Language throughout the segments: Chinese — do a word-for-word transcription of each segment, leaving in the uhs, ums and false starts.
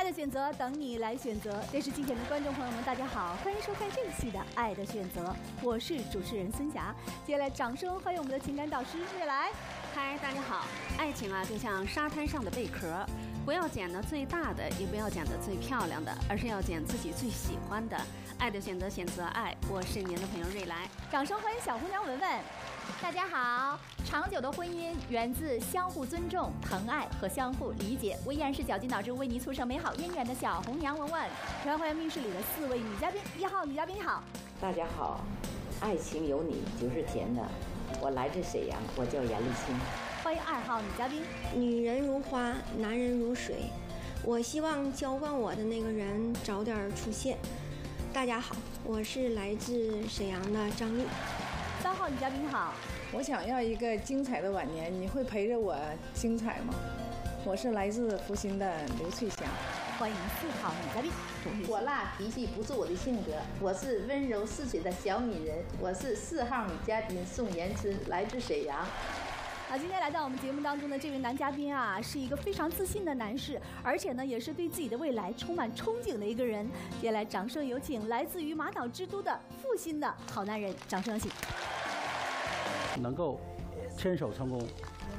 爱的选择等你来选择。电视机前的观众朋友们，大家好，欢迎收看这一期的《爱的选择》，我是主持人孙霞。接下来，掌声欢迎我们的情感导师瑞来。 嗨，大家好。爱情啊，就像沙滩上的贝壳，不要捡的最大的，也不要捡的最漂亮的，而是要捡自己最喜欢的。爱的选择，选择爱。我是您的朋友瑞来。 掌声欢迎小红娘文文。 大家好。长久的婚姻源自相互尊重、疼爱和相互理解。我依然是绞尽脑汁为你促成美好姻缘的小红娘文文。 同样欢迎密室里的四位女嘉宾。一号女嘉宾你好。 大家好。爱情有你就是甜的。我来自沈阳，我叫严丽青。 欢迎二号女嘉宾。 女人如花，男人如水。我希望浇灌我的那个人早点出现。大家好，我是来自沈阳的张丽。 三号女嘉宾好。 我想要一个精彩的晚年，你会陪着我精彩吗？我是来自福新的刘翠香。 欢迎四号女嘉宾。 火辣脾气不是我的性格，我是温柔似水的小女人。我是四号女嘉宾宋延春，来自沈阳。 啊，今天来到我们节目当中的这位男嘉宾啊，是一个非常自信的男士，而且呢，也是对自己的未来充满憧憬的一个人。接下来，掌声有请来自于马岛之都的阜新的好男人，掌声有请。 能够牵手成功。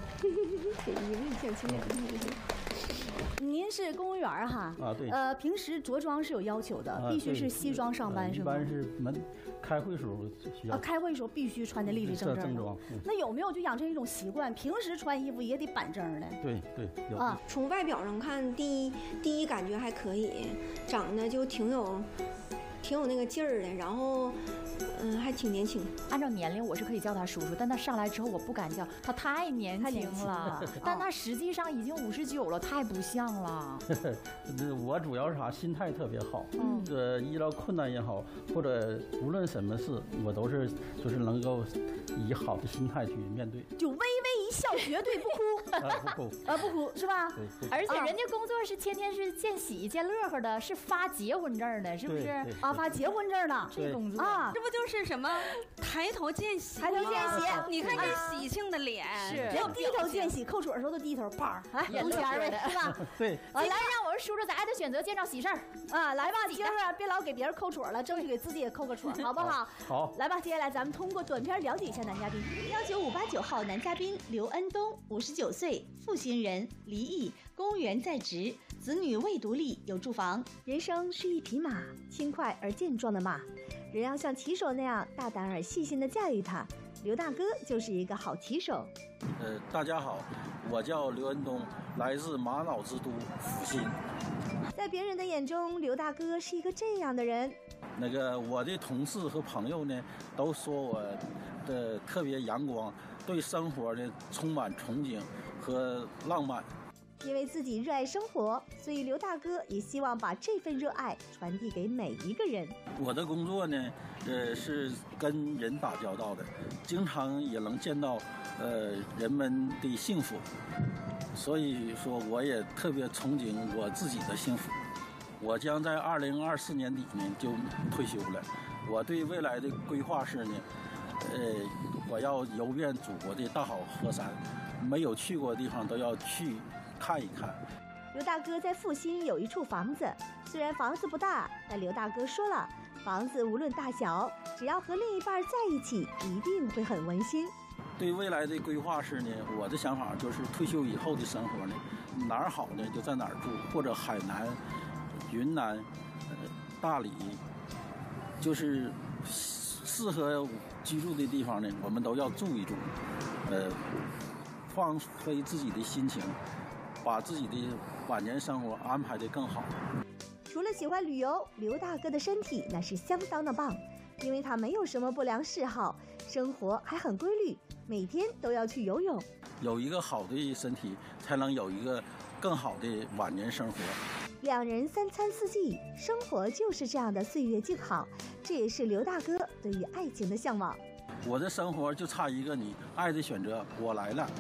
您是公务员哈？ 啊，对。 呃，平时着装是有要求的，啊、必须是西装上班，是吗？ 一般是门开会时候需要。 啊，开会时候必须穿的立立正正的。 正装。嗯、 那有没有就养成一种习惯，平时穿衣服也得板正的？ 对对，有。 啊，从外表上看，第一第一感觉还可以，长得就挺有挺有那个劲儿的，然后。嗯，还挺年轻。 按照年龄，我是可以叫他叔叔，但他上来之后，我不敢叫他，太年轻了。但他实际上已经五十九了，太不像了。 我主要是啥？心态特别好。嗯，这遇到困难也好，或者无论什么事，我都是就是能够以好的心态去面对。 就微微一笑，绝对不哭。 啊，不哭。 啊，不哭是吧？ 而且人家工作是天天是见喜见乐呵的，是发结婚证的，是不是？ 啊，发结婚证的这工作啊， 这不就是。是什么？抬头见喜， 抬头见喜。 你看这喜庆的脸， 是人低头见喜，扣chuẩn的时候都低头，啪，来撸钱呗，是吧？ 对。 来，让我叔叔在爱的选择介绍喜事儿啊，来吧，今儿别老给别人扣chuẩn了，争取给自己也扣个chuẩn，好不好？ 好。 来吧，接下来咱们通过短片了解一下男嘉宾。 幺九五八九号男嘉宾刘恩东，五十九岁，阜新人，离异，公务员在职，子女未独立，有住房。 人生是一匹马，轻快而健壮的马。人要像骑手那样大胆而细心地驾驭它，刘大哥就是一个好骑手。 呃，大家好，我叫刘恩东，来自马岛之都阜新。 在别人的眼中，刘大哥是一个这样的人。 那个我的同事和朋友呢，都说我的特别阳光，对生活呢充满憧憬和浪漫。 因为自己热爱生活，所以刘大哥也希望把这份热爱传递给每一个人。 我的工作呢，呃，是跟人打交道的，经常也能见到，呃，人们的幸福，所以说我也特别憧憬我自己的幸福。我将在二零二四年底呢就退休了。我对未来的规划是呢，呃，我要游遍祖国的大好河山，没有去过的地方都要去。看一看， 刘大哥在阜新有一处房子，虽然房子不大，但刘大哥说了，房子无论大小，只要和另一半在一起，一定会很温馨。 对未来的规划是呢，我的想法就是退休以后的生活呢，哪儿好呢就在哪儿住，或者海南、云南、呃、大理，就是适合居住的地方呢，我们都要住一住，呃，放飞自己的心情。把自己的晚年生活安排得更好。 除了喜欢旅游，刘大哥的身体那是相当的棒，因为他没有什么不良嗜好，生活还很规律，每天都要去游泳。 有一个好的身体，才能有一个更好的晚年生活。 两人三餐四季，生活就是这样的岁月静好，这也是刘大哥对于爱情的向往。 我的生活就差一个你，爱的选择，我来了。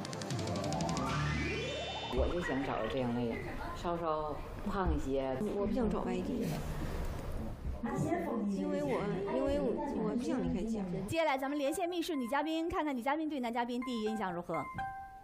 我就想找这样的人，稍稍胖一些。 我不想找外地的，因为我因为我我不想离开家。 接下来咱们连线密室女嘉宾，看看女嘉宾对男嘉宾第一印象如何。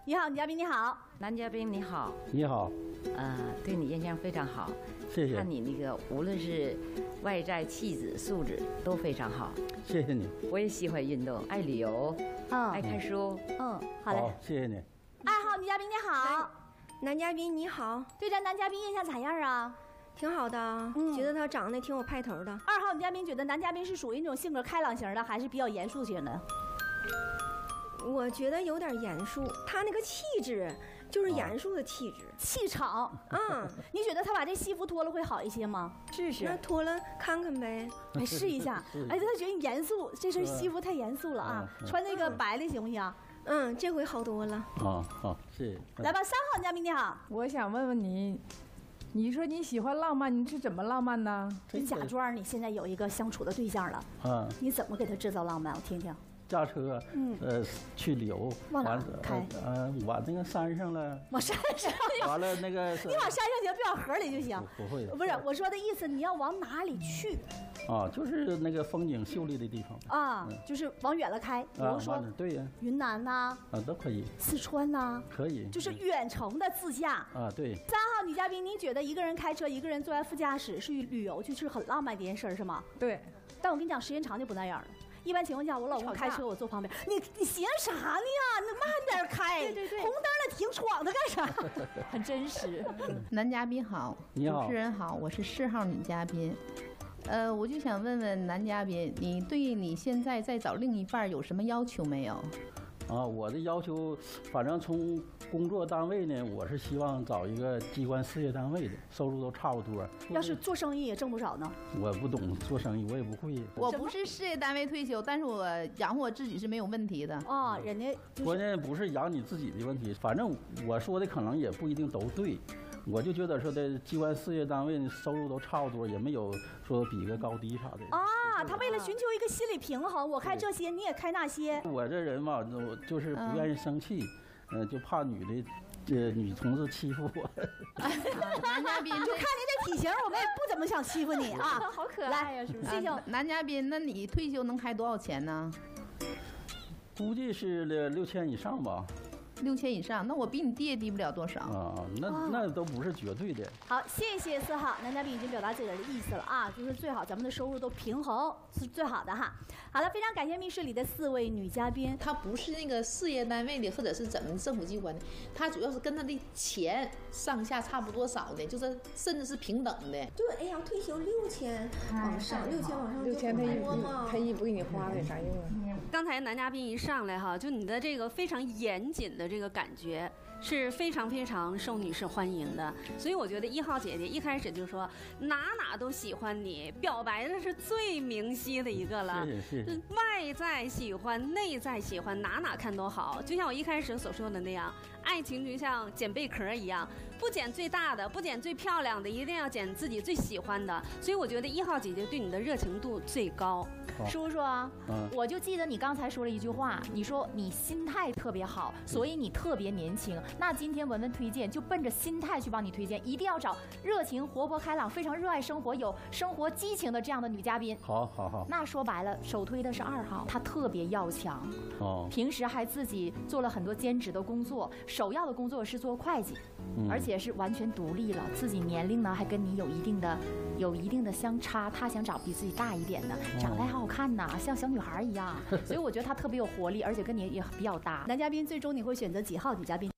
你好，女嘉宾你好。 男嘉宾你好。 你好。 呃，对你印象非常好， 谢谢。 看你那个无论是外在气质、素质都非常好。 谢谢你。 我也喜欢运动，爱旅游， 嗯， 爱看书。 嗯，好嘞。 好，谢谢你。 二号女嘉宾你好。 男嘉宾你好。 对咱男嘉宾印象咋样啊？ 挺好的，嗯、觉得他长得挺有派头的。 二号女嘉宾觉得男嘉宾是属于那种性格开朗型的，还是比较严肃型的？ 我觉得有点严肃，他那个气质就是严肃的气质、 气场。 嗯， 你觉得他把这西服脱了会好一些吗？ 试试，那脱了看看呗。 哎，试一下。哎，他觉得严肃，这身西服太严肃了啊，穿那个白的行不行？ 嗯，这回好多了。 啊，好，谢谢。 来吧，三号女嘉宾你好。 我想问问你，你说你喜欢浪漫，你是怎么浪漫呢？ 你假装你现在有一个相处的对象了， 嗯， 你怎么给他制造浪漫？我听听。 驾车， 嗯， 呃，去旅游， 往哪开？ 呃，往那个山上了。 往山上。 完了那个。 你往山上行，别往河里就行。 不会。 不是，我说的意思，你要往哪里去？ 啊，就是那个风景秀丽的地方。 啊，就是往远了开，比如说， 对呀， 云南呐， 啊，都可以。 四川呐， 可以。 就是远程的自驾。 啊，对。 三号女嘉宾，你觉得一个人开车，一个人坐在副驾驶是旅游去是很浪漫的一件事，是吗？ 对。 但我跟你讲，时间长就不那样了。一般情况下，我老公开车，我坐旁边。你你寻啥呢呀？你慢点开。 对对对。 红灯了停闯的干啥？ 很真实。 男嘉宾好， 你好， 主持人好，我是四号女嘉宾。呃，我就想问问男嘉宾，你对你现在在找另一半有什么要求没有？ 啊，我的要求，反正从工作单位呢，我是希望找一个机关事业单位的，收入都差不多。 要是做生意也挣不少呢。 我不懂做生意，我也不会。 我不是事业单位退休，但是我养活我自己是没有问题的。 啊，人家、就是、 关键不是养你自己的问题，反正我说的可能也不一定都对。我就觉得说的机关事业单位收入都差不多，也没有说比个高低啥的。 啊，他为了寻求一个心理平衡，我开这些，你也开那些。 我这人嘛，我就是不愿意生气，嗯、呃，就怕女的，呃，女同志欺负我。 男嘉宾， 就看你这体型，我们也不怎么想欺负你啊。 好可爱呀，是不是？ 谢谢男嘉宾，那你退休能开多少钱呢？ 估计是六六千以上吧。 六千以上，那我比你爹低不了多少啊，那那都不是绝对的。 好，谢谢四号男嘉宾已经表达自己的意思了啊，就是最好咱们的收入都平衡是最好的哈。好了，非常感谢密室里的四位女嘉宾。 她不是那个事业单位的，或者是怎么政府机关的，她主要是跟她的钱上下差不多少的，就是甚至是平等的。 对，哎呀，退休六千往上，六千往上， 六千他一他一不给你花的有啥用啊？ 刚才男嘉宾一上来哈，就你的这个非常严谨的这个感觉是非常非常受女士欢迎的，所以我觉得一号姐姐一开始就说哪哪都喜欢你，表白的是最明晰的一个了。 谢谢谢谢。 外在喜欢，内在喜欢，哪哪看都好。就像我一开始所说的那样，爱情就像捡贝壳一样，不捡最大的，不捡最漂亮的，一定要捡自己最喜欢的。所以我觉得一号姐姐对你的热情度最高。 叔叔啊，嗯、我就记得你刚才说了一句话，你说你心态特别好，所以你特别年轻。那今天文文推荐就奔着心态去帮你推荐，一定要找热情、活泼、开朗、非常热爱生活、有生活激情的这样的女嘉宾。 好，好，好。 那说白了，首推的是二号，她特别要强。 哦。 平时还自己做了很多兼职的工作，首要的工作是做会计，嗯、而且是完全独立了，自己年龄呢还跟你有一定的、有一定的相差。她想找比自己大一点的，长得还好看呐，像小女孩一样。所以我觉得她特别有活力，而且跟你也比较搭。 男嘉宾最终你会选择几号女嘉宾？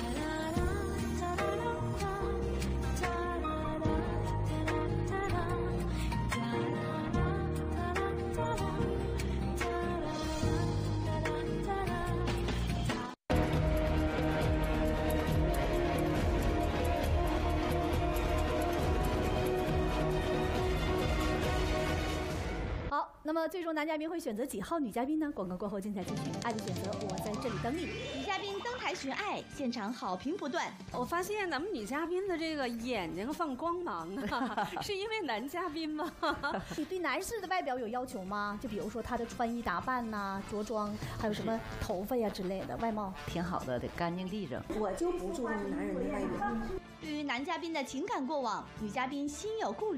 那么最终男嘉宾会选择几号女嘉宾呢？广告过后精彩继续，爱的选择，我在这里等你。 女嘉宾登台寻爱，现场好评不断。 我发现咱们女嘉宾的这个眼睛放光芒啊，是因为男嘉宾吗？ 你对男士的外表有要求吗？就比如说他的穿衣打扮呐、啊、着装，还有什么头发呀之类的，外貌挺好的，得干净利整。 我就不注重男人的外表。 对于男嘉宾的情感过往，女嘉宾心有顾虑。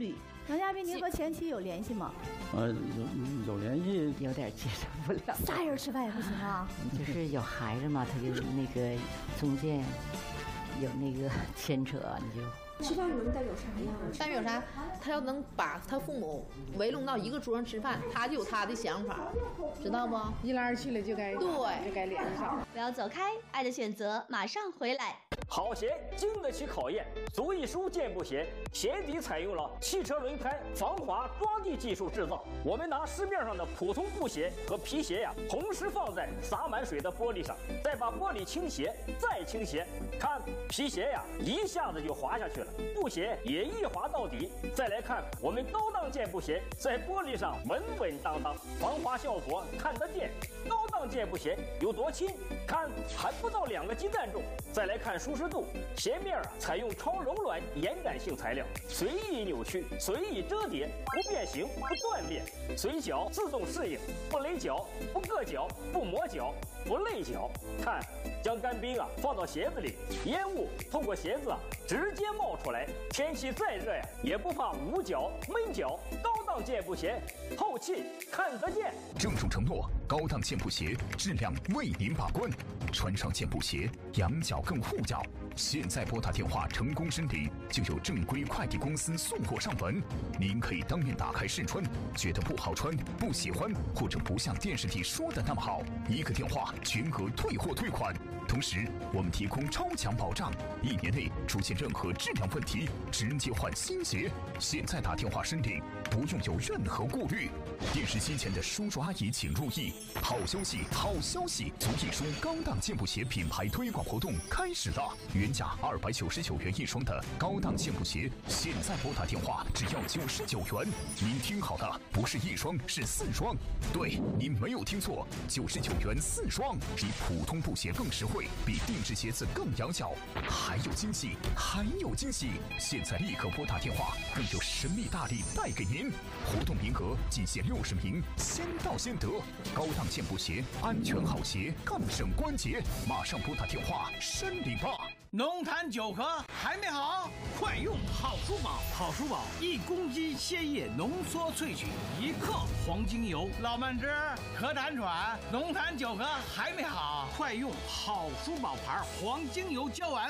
男嘉宾，您和前妻有联系吗？ 呃，有有联系， 有点接受不了。 仨人吃饭也不行啊？ 就是有孩子嘛，他就那个中间有那个牵扯，你就。 吃饭能代表啥呀？ 代表啥？他要能把他父母围拢到一个桌上吃饭，他就有他的想法，知道不？ 一来二去了就该对， 就该联系上。 不要走开，爱的选择马上回来。 好鞋经得起考验，足一舒健步鞋，鞋底采用了汽车轮胎防滑抓地技术制造。我们拿市面上的普通布鞋和皮鞋呀，同时放在洒满水的玻璃上，再把玻璃倾斜，再倾斜，看皮鞋呀，一下子就滑下去了，布鞋也一滑到底。再来看我们高档健步鞋，在玻璃上稳稳当当，防滑效果看得见。高档健步鞋有多轻？看还不到两个鸡蛋重。再来看舒适度，鞋面啊采用超柔软延展性材料，随意扭曲，随意折叠，不变形，不断裂，随脚自动适应，不勒脚，不硌脚，不磨脚，不累脚。看，将干冰啊放到鞋子里，烟雾透过鞋子啊直接冒出来，天气再热呀也不怕捂脚闷脚。高档健步鞋，透气看得见。 郑重承诺，高档健步鞋质量为您把关，穿上健步鞋，仰脚更护脚。现在拨打电话成功申领，就有正规快递公司送货上门。您可以当面打开试穿，觉得不好穿、不喜欢，或者不像电视里说的那么好，一个电话全额退货退款。同时，我们提供超强保障，一年内出现任何质量问题，直接换新鞋。现在打电话申领，不用有任何顾虑。电视机前的叔叔阿姨请注意，好消息，好消息！足一舒高档健步鞋品牌推广活动开始了，原价二百九十九元一双的高档健步鞋，现在拨打电话只要九十九元。您听好了，不是一双，是四双。对，您没有听错，九十九元四双，比普通布鞋更实惠，比定制鞋子更养脚，还有惊喜，还有惊喜！现在立刻拨打电话，更有神秘大礼带给您。活动名额仅限六十名，先到先得。高档健步鞋，安全好鞋，更省关节。马上拨打电话申领吧。 浓痰久咳还没好，快用好舒宝。好舒宝一公斤鲜液浓缩萃取一克黄精油。老们知咳痰喘、浓痰久咳还没好，快用好舒宝牌黄精油胶丸。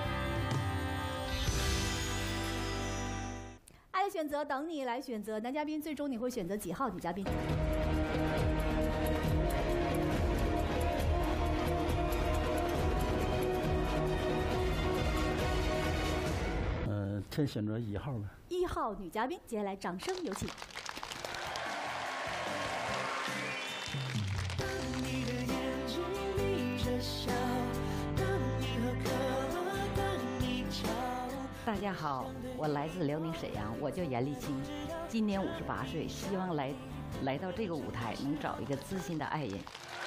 爱的选择等你来选择，男嘉宾最终你会选择几号女嘉宾？ 呃，先选择一号吧。 一号女嘉宾，接下来掌声有请。 大家好，我来自辽宁沈阳，我叫严丽青，今年五十八岁，希望来来到这个舞台能找一个知心的爱人。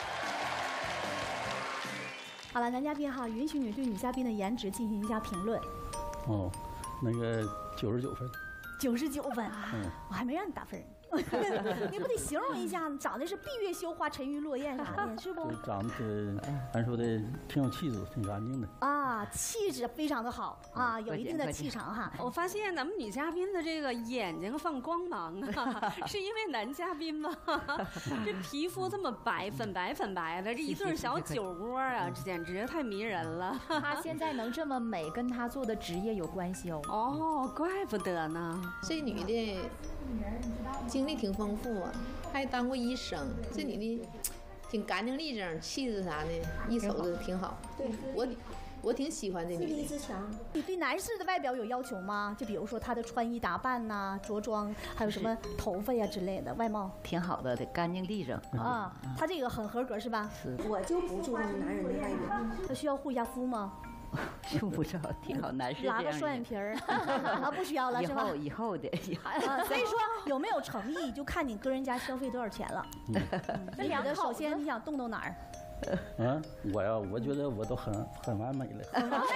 好了，男嘉宾哈，允许你对女嘉宾的颜值进行一下评论。 哦，那个九十九分。 九十九分啊！ 嗯， 我还没让你打分。你不得形容一下，长得是闭月羞花、沉鱼落雁啥的，是不？ 长得，咱说的挺有气质，挺干净的。 啊，气质非常的好啊，有一定的气场哈。 我发现咱们女嘉宾的这个眼睛放光芒啊，是因为男嘉宾吗？这皮肤这么白，粉白粉白的，这一对小酒窝啊，这简直太迷人了。 她现在能这么美，跟她做的职业有关系哦。 哦，怪不得呢。 这女的经历挺丰富啊，还当过医生。这女的挺干净利整，气质啥的，一瞅着挺好。 对， 我我挺喜欢这女的。 自立自强。 你对男士的外表有要求吗？就比如说他的穿衣打扮呐、啊、着装，还有什么头发呀之类的，外貌挺好的，得干净利整啊。他这个很合格是吧？ 是。 我就不注重男人的外表。 他需要护一下肤吗？ 用不着，挺好，男士拉个双眼皮儿啊，不需要了是吧？ 以后以后的， 啊，所以说有没有诚意，就看你跟人家消费多少钱了。那两个，首先你想动动哪儿？ 啊，我呀，我觉得我都很很完美了。 很完美了。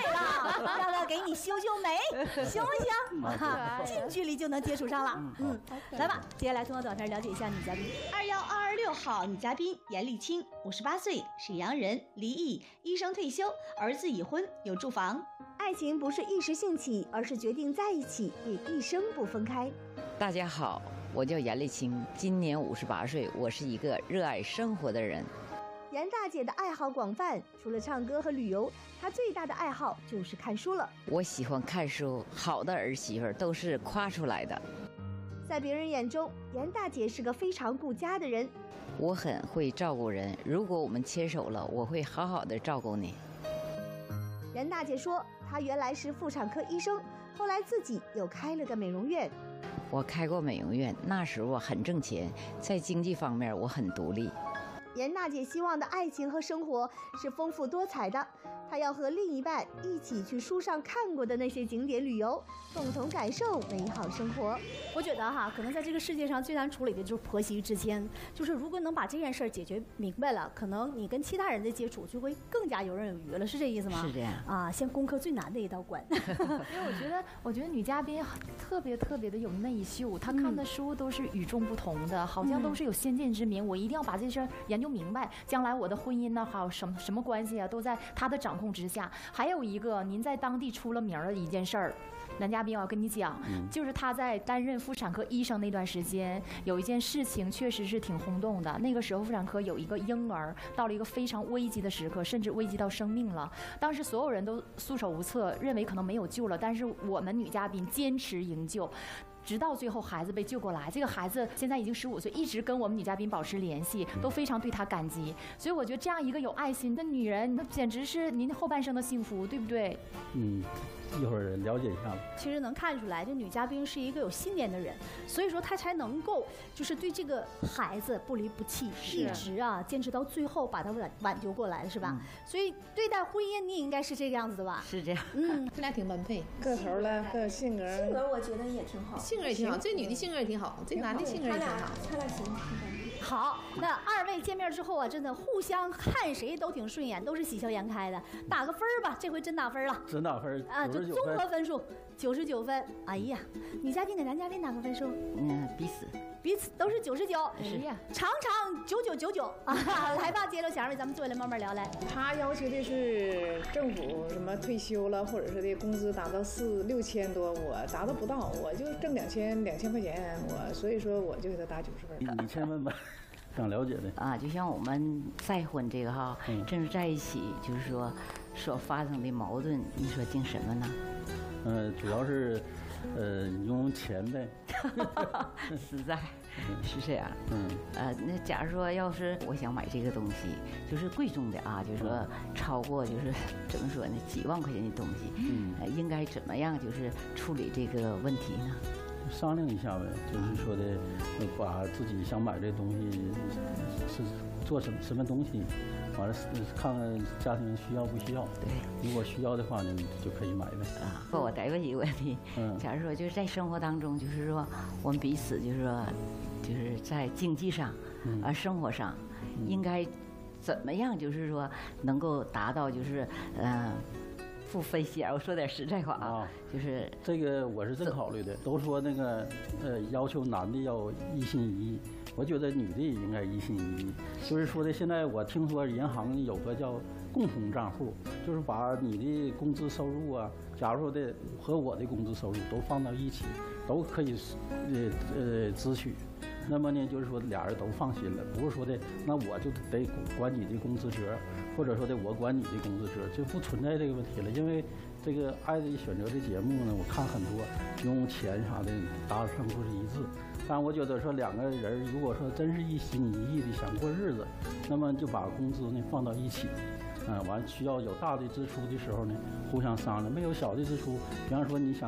让他给你修修眉，行不行？啊，近距离就能接触上了。嗯，来吧，接下来通过短片了解一下女嘉宾。 二幺二二六号女嘉宾严丽青，五十八岁，沈阳人，离异，医生退休，儿子已婚，有住房。 爱情不是一时兴起，而是决定在一起，也一生不分开。 大家好，我叫严丽青，今年五十八岁，我是一个热爱生活的人。 严大姐的爱好广泛，除了唱歌和旅游，她最大的爱好就是看书了。 我喜欢看书，好的儿媳妇都是夸出来的。 在别人眼中，严大姐是个非常顾家的人。 我很会照顾人，如果我们牵手了，我会好好的照顾你。 严大姐说，她原来是妇产科医生，后来自己又开了个美容院。 我开过美容院，那时候我很挣钱，在经济方面我很独立。 严大姐希望的爱情和生活是丰富多彩的，她要和另一半一起去书上看过的那些景点旅游，共同感受美好生活。我觉得哈，可能在这个世界上最难处理的就是婆媳之间，就是如果能把这件事儿解决明白了，可能你跟其他人的接触就会更加游刃有余了，是这意思吗？ 是这样啊，先攻克最难的一道关。 因为我觉得，我觉得女嘉宾特别特别的有内秀，她看的书都是与众不同的，好像都是有先见之明。我一定要把这事儿研究明白，将来我的婚姻呢，还有什么什么关系啊，都在她的掌控之下。还有一个，您在当地出了名的一件事儿。男嘉宾，我要跟你讲，嗯、就是他在担任妇产科医生那段时间，有一件事情确实是挺轰动的。那个时候妇产科有一个婴儿到了一个非常危急的时刻，甚至危及到生命了。当时所有人都束手无策，认为可能没有救了，但是我们女嘉宾坚持营救。直到最后孩子被救过来，这个孩子现在已经十五岁，一直跟我们女嘉宾保持联系，都非常对她感激。所以我觉得这样一个有爱心的女人，那简直是您后半生的幸福，对不对？ 嗯，一会儿了解一下。 其实能看出来，这女嘉宾是一个有信念的人，所以说她才能够就是对这个孩子不离不弃，一直啊坚持到最后，把他挽挽救过来，是吧？嗯、所以对待婚姻，你应该是这个样子的吧？ 是这样。 嗯，这俩挺般配， 个头了，个性格。 性格我觉得也挺好。 性格也挺好，这女的性格也挺好，这男的性格也挺好。 他俩行。 好，那二位见面之后啊，真的互相看谁都挺顺眼，都是喜笑颜开的。打个分儿吧，这回真打分了。 真打分啊，就综合分数九十九分。哎呀，女嘉宾给男嘉宾打个分数？ 嗯，彼此。 彼此都是九十九。哎呀，长长九九九九啊！来吧，接着小二位，咱们坐下来慢慢聊来。 他要求的是政府什么退休了，或者是的工资达到四六千多，我达到不到，我就挣两千两千块钱，我所以说我就给他打九十分。 你你先问吧。想了解的啊，就像我们再婚这个哈，嗯、正是在一起，就是说所发生的矛盾，你说定什么呢？ 呃，主要是，呃，用钱呗。 实在，是这样。嗯。呃，那假如说要是我想买这个东西，就是贵重的啊，就是说超过就是怎么说呢，几万块钱的东西，嗯、呃，应该怎么样就是处理这个问题呢？ 商量一下呗，就是说的，把自己想买这东西是做什么什么东西，完了看看家庭需要不需要。 对， 如果需要的话呢，就可以买呗。 啊，不，我再问一个问题，嗯，假如说就是在生活当中，就是说我们彼此就是说，就是在经济上，嗯、啊，生活上，嗯、应该怎么样，就是说能够达到就是嗯。呃不分析啊，我说点实在话啊，就是这个我是这么考虑的。都说那个呃，要求男的要一心一意，我觉得女的也应该一心一意。就是说的，现在我听说银行有个叫共同账户，就是把你的工资收入啊，假如说的和我的工资收入都放到一起，都可以呃呃支取。那么呢，就是说俩人都放心了，不是说的那我就得管你的工资折，或者说的我管你的工资折，就不存在这个问题了。因为这个《爱的选择》的节目呢，我看很多用钱啥的达成不是一致，但我觉得说两个人如果说真是一心一意的想过日子，那么就把工资呢放到一起，嗯，完需要有大的支出的时候呢，互相商量；没有小的支出，比方说你想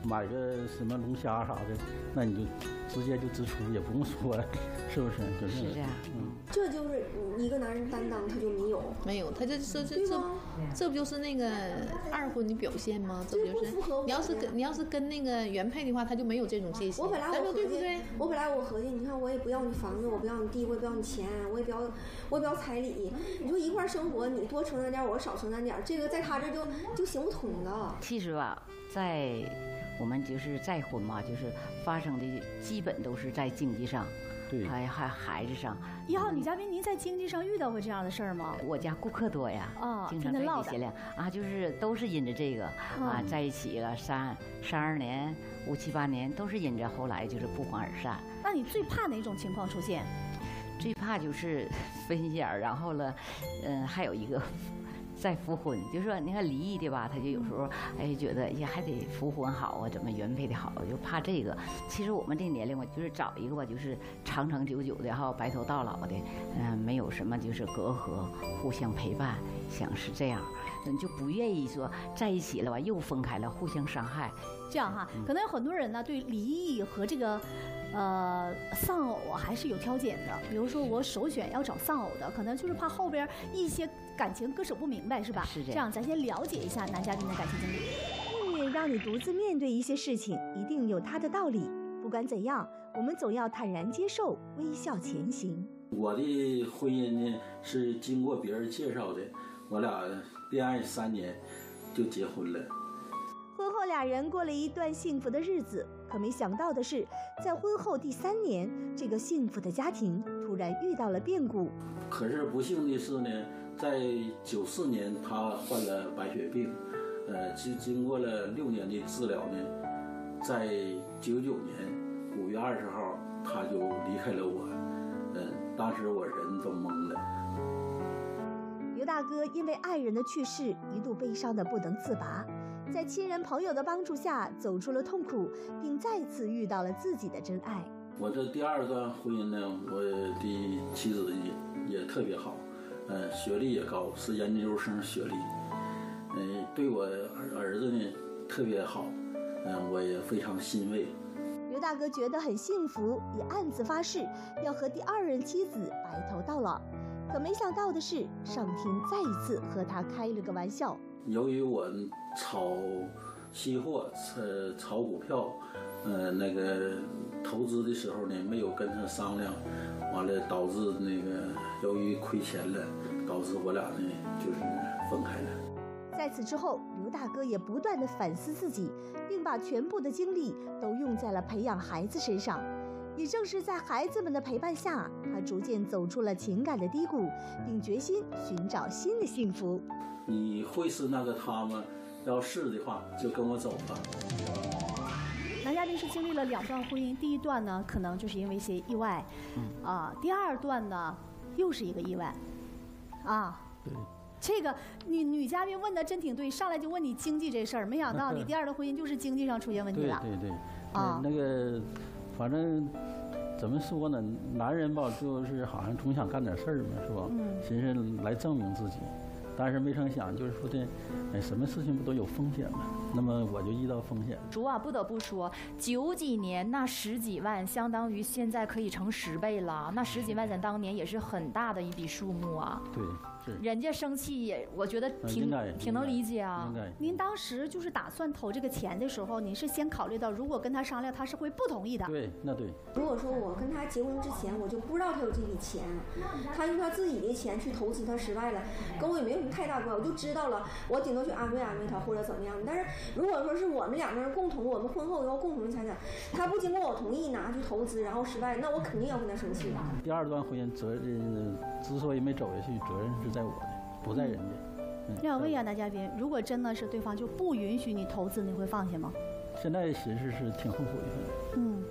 买个什么龙虾啥的，那你就直接就支出，也不用说，是不是？就是是这样， 嗯。 这就是一个男人担当，他就没有， 没有，他这这这这这不就是那个二婚的表现吗？这不就是？你要是跟你要是跟那个原配的话，他就没有这种戒心。 我本来我合计， 对不对？ 我本来我合计，你看我也不要你房子，我不要你地，我也不要你钱，我也不要我也不要彩礼。你说一块生活，你多承担点，我少承担点，这个在他这就就行不通了。 其实吧，在我们就是再婚嘛，就是发生的基本都是在经济上。对，还还孩子上。 一号女嘉宾，您在经济上遇到过这样的事儿吗？ 我家顾客多呀， 啊， 经常在这些量啊，就是都是因着这个、嗯、啊，在一起了三三二年、五七八年，都是因着后来就是不欢而散。 那你最怕哪种情况出现？ 最怕就是分心眼儿，然后呢，嗯，还有一个。再复婚，就是说，你看离异的吧，他就有时候哎觉得呀还得复婚好啊，怎么原配的好，就怕这个。其实我们这年龄吧，就是找一个吧，就是长长久久的哈，白头到老的，嗯、呃，没有什么就是隔阂，互相陪伴，想是这样，嗯，就不愿意说在一起了吧又分开了，互相伤害。 这样哈，可能有很多人呢对离异和这个。呃，丧偶啊还是有挑拣的。比如说，我首选要找丧偶的，可能就是怕后边一些感情割舍不明白，是吧？ 是这样。 这样，咱先了解一下男嘉宾的感情经历。 命运让你独自面对一些事情，一定有它的道理。不管怎样，我们总要坦然接受，微笑前行。 我的婚姻呢是经过别人介绍的，我俩恋爱三年就结婚了。 婚后俩人过了一段幸福的日子，可没想到的是，在婚后第三年，这个幸福的家庭突然遇到了变故。 可是不幸的是呢，在九四年他患了白血病，呃，经经过了六年的治疗呢，在九九年五月二十号他就离开了我，嗯、呃，当时我人都懵了。 刘大哥因为爱人的去世，一度悲伤的不能自拔。在亲人朋友的帮助下，走出了痛苦，并再次遇到了自己的真爱。 我这第二段婚姻呢，我的妻子也也特别好，呃，学历也高，是研究生学历，嗯、呃，对我儿儿子呢特别好，嗯、呃，我也非常欣慰。 刘大哥觉得很幸福，也暗自发誓要和第二任妻子白头到老。可没想到的是，上天再一次和他开了个玩笑。 由于我炒期货、呃炒股票，呃那个投资的时候呢，没有跟他商量，完了导致那个由于亏钱了，导致我俩呢就是分开了。 在此之后，刘大哥也不断地反思自己，并把全部的精力都用在了培养孩子身上。也正是在孩子们的陪伴下，他逐渐走出了情感的低谷，并决心寻找新的幸福。 你会是那个他吗？要是的话，就跟我走吧。 男嘉宾是经历了两段婚姻，第一段呢，可能就是因为一些意外，嗯、啊，第二段呢，又是一个意外，啊。 对。 这个女女嘉宾问的真挺对，上来就问你经济这事儿，没想到你第二段婚姻就是经济上出现问题了。 对对对。 啊， 那个，反正。怎么说呢？男人吧，就是好像总想干点事儿嘛，是吧？嗯。寻思来证明自己，但是没成想，就是说的，哎，什么事情不都有风险吗？那么我就遇到风险。 主啊，不得不说，九几年那十几万，相当于现在可以成十倍了。那十几万在当年也是很大的一笔数目啊。 对。 人家生气也，我觉得挺挺能理解啊。 您当时就是打算投这个钱的时候，您是先考虑到如果跟他商量，他是会不同意的。 对，那对。 如果说我跟他结婚之前，我就不知道他有这笔钱，他用他自己的钱去投资，他失败了，跟我也没有什么太大关系，我就知道了，我顶多去安慰安慰他或者怎么样。但是如果说是我们两个人共同，我们婚后要共同财产，他不经过我同意拿去投资，然后失败，那我肯定要跟他生气。 第二段婚姻责任之所以没走下去，责任是在我的。不在人家。 嗯、那我问一下男嘉宾，如果真的是对方就不允许你投资，你会放下吗？ 现在寻思是挺后悔的。 嗯嗯。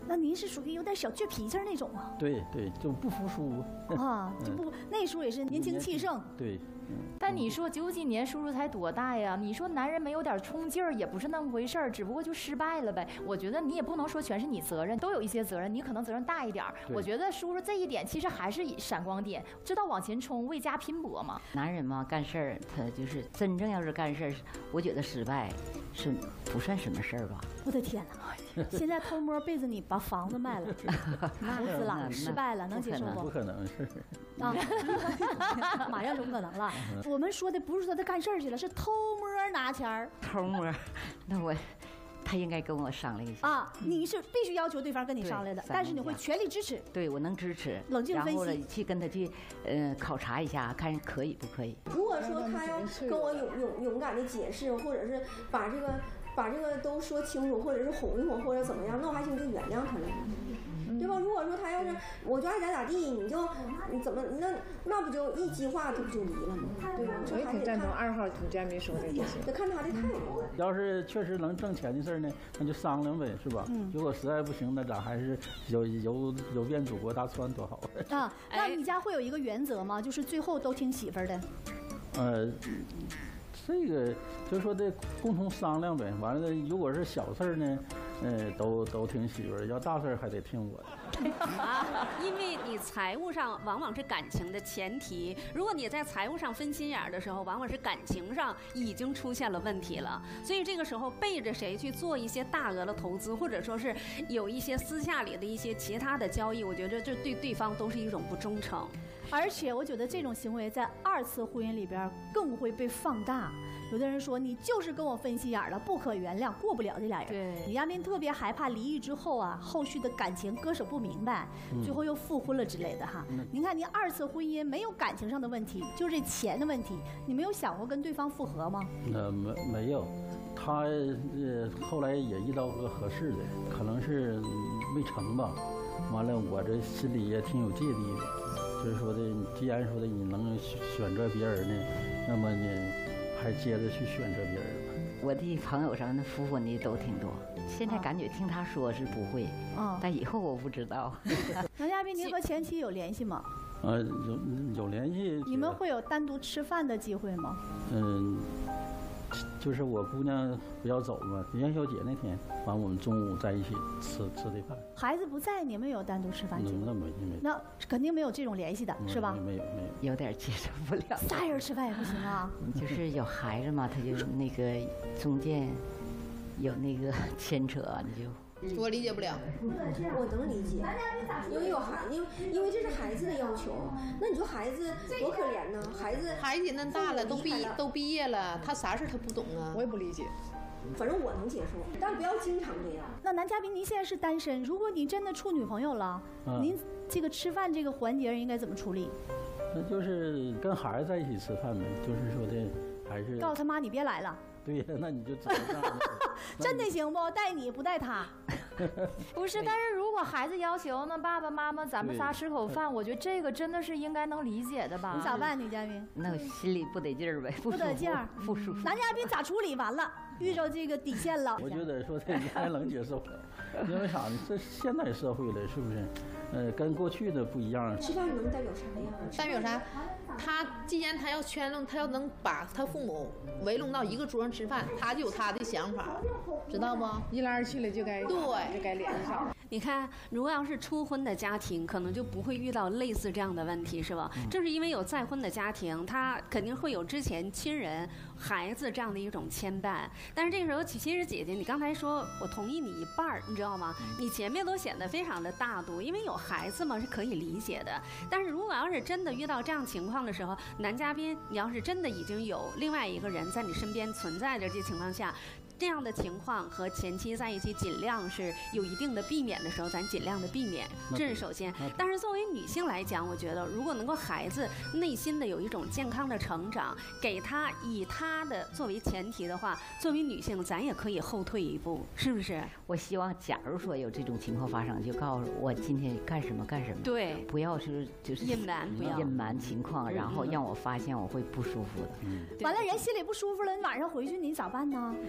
那您是属于有点小倔脾气那种啊？ 对对，就不服输啊，就不那时候也是年轻气盛。 对。 但你说九几年叔叔才多大呀？你说男人没有点冲劲儿也不是那么回事儿，只不过就失败了呗。我觉得你也不能说全是你责任，都有一些责任，你可能责任大一点儿。我觉得叔叔这一点其实还是闪光点，知道往前冲，为家拼搏嘛。 男人嘛，干事儿他就是真正要是干事儿，我觉得失败是不算什么事儿吧。 我的天哪！现在偷摸背着你把房子卖了，投资了，失败了，能接受不？ 不可能是啊，马上就不可能了。我们说的不是说他干事儿去了，是偷摸拿钱儿。 偷摸，那我他应该跟我商量一下啊。你是必须要求对方跟你商量的，但是你会全力支持。 对，我能支持， 冷静分析， 然后去跟他去呃考察一下，看可以不可以。 如果说他要跟我勇勇勇敢的解释，或者是把这个把这个都说清楚，或者是哄一哄，或者怎么样，那我还行，就原谅他了。对吧？如果说他要是我就爱咋咋地，你就你怎么那那不就一激化，这不就离了吗？对吧？ 我也挺赞同二号女嘉宾说的这些， 得看他的态度。 要是确实能挣钱的事呢，那就商量呗，是吧？嗯。如果实在不行，那咱还是有有有遍祖国大川多好啊！那你家会有一个原则吗？就是最后都听媳妇儿的。 呃。这个就是说的共同商量呗，完了如果是小事呢，呃，都都听媳妇儿；要大事还得听我的。 啊，因为你财务上往往是感情的前提，如果你在财务上分心眼儿的时候，往往是感情上已经出现了问题了。所以这个时候背着谁去做一些大额的投资，或者说是有一些私下里的一些其他的交易，我觉得这对对方都是一种不忠诚。 而且我觉得这种行为在二次婚姻里边更会被放大。有的人说你就是跟我分心眼了，不可原谅，过不了这俩人。 对， 李亚斌特别害怕离异之后啊，后续的感情割舍不明白，嗯、最后又复婚了之类的哈。嗯、您看您二次婚姻没有感情上的问题，就是这钱的问题，你没有想过跟对方复合吗？ 呃，没没有，他呃后来也遇到个合适的，可能是没成吧。完了，我这心里也挺有芥蒂的。就是说的，既然说的你能选择别人呢，那么呢，还接着去选择别人吧。 我的朋友上的复婚的都挺多，现在感觉听他说是不会， 啊、 但以后我不知道。 王嘉宾，您和前妻有联系吗？ 呃，有有联系。 你们会有单独吃饭的机会吗？ 嗯。就是我姑娘不要走嘛，元宵节那天，完我们中午在一起吃吃的饭。 孩子不在，你们有单独吃饭机会？ 那没没。 那肯定没有这种联系的，是吧？ 没有没有， 有点接受不了。 仨人吃饭也不行啊。 就是有孩子嘛，他就那个中间有那个牵扯，你就。 我理解不了， 我能理解，因为有孩，因为因为这是孩子的要求。那你说孩子多可怜呢？孩子孩子也那大了，都毕都毕业了，他啥事他不懂啊？ 我也不理解。 反正我能接受，但不要经常这样。 那男嘉宾，您现在是单身，如果你真的处女朋友了，嗯、您这个吃饭这个环节应该怎么处理？ 那就是跟孩子在一起吃饭呗，就是说的还是。 告诉他妈你别来了。 对呀，那你就走上了。 真的行不？带你不带他？ 不是，但是如果孩子要求，那爸爸妈妈咱们仨吃口饭，我觉得这个真的是应该能理解的吧？ 你咋办，女嘉宾？ 那我心里不得劲儿呗， 不得劲儿， 不舒服。 男嘉宾咋处理？完了，遇着这个底线了。 我觉得说这你还能接受，因为啥呢？这现代社会了，是不是？呃，跟过去的不一样。 吃饭能代表啥呀？ 代表啥？他既然他要圈拢，他要能把他父母围拢到一个桌上吃饭，他就有他的想法，知道不？ 一来二去了就该对， 就该联系上。 你看，如果要是初婚的家庭，可能就不会遇到类似这样的问题，是吧？嗯、正是因为有再婚的家庭，他肯定会有之前亲人、孩子这样的一种牵绊。但是这个时候，其实姐姐，你刚才说我同意你一半儿，你知道吗？你前面都显得非常的大度，因为有孩子嘛是可以理解的。但是如果要是真的遇到这样情况的时候，男嘉宾，你要是真的已经有另外一个人在你身边存在的这情况下，这样的情况和前妻在一起，尽量是有一定的避免的时候，咱尽量的避免，这是首先。但是作为女性来讲，我觉得如果能够孩子内心的有一种健康的成长，给他以他的作为前提的话，作为女性，咱也可以后退一步，是不是？ 我希望，假如说有这种情况发生，就告诉我今天干什么干什么， 对， 不要是就是隐瞒，不要隐瞒情况，然后让我发现我会不舒服的。 嗯， 完了人心里不舒服了，你晚上回去你咋办呢？ 就耐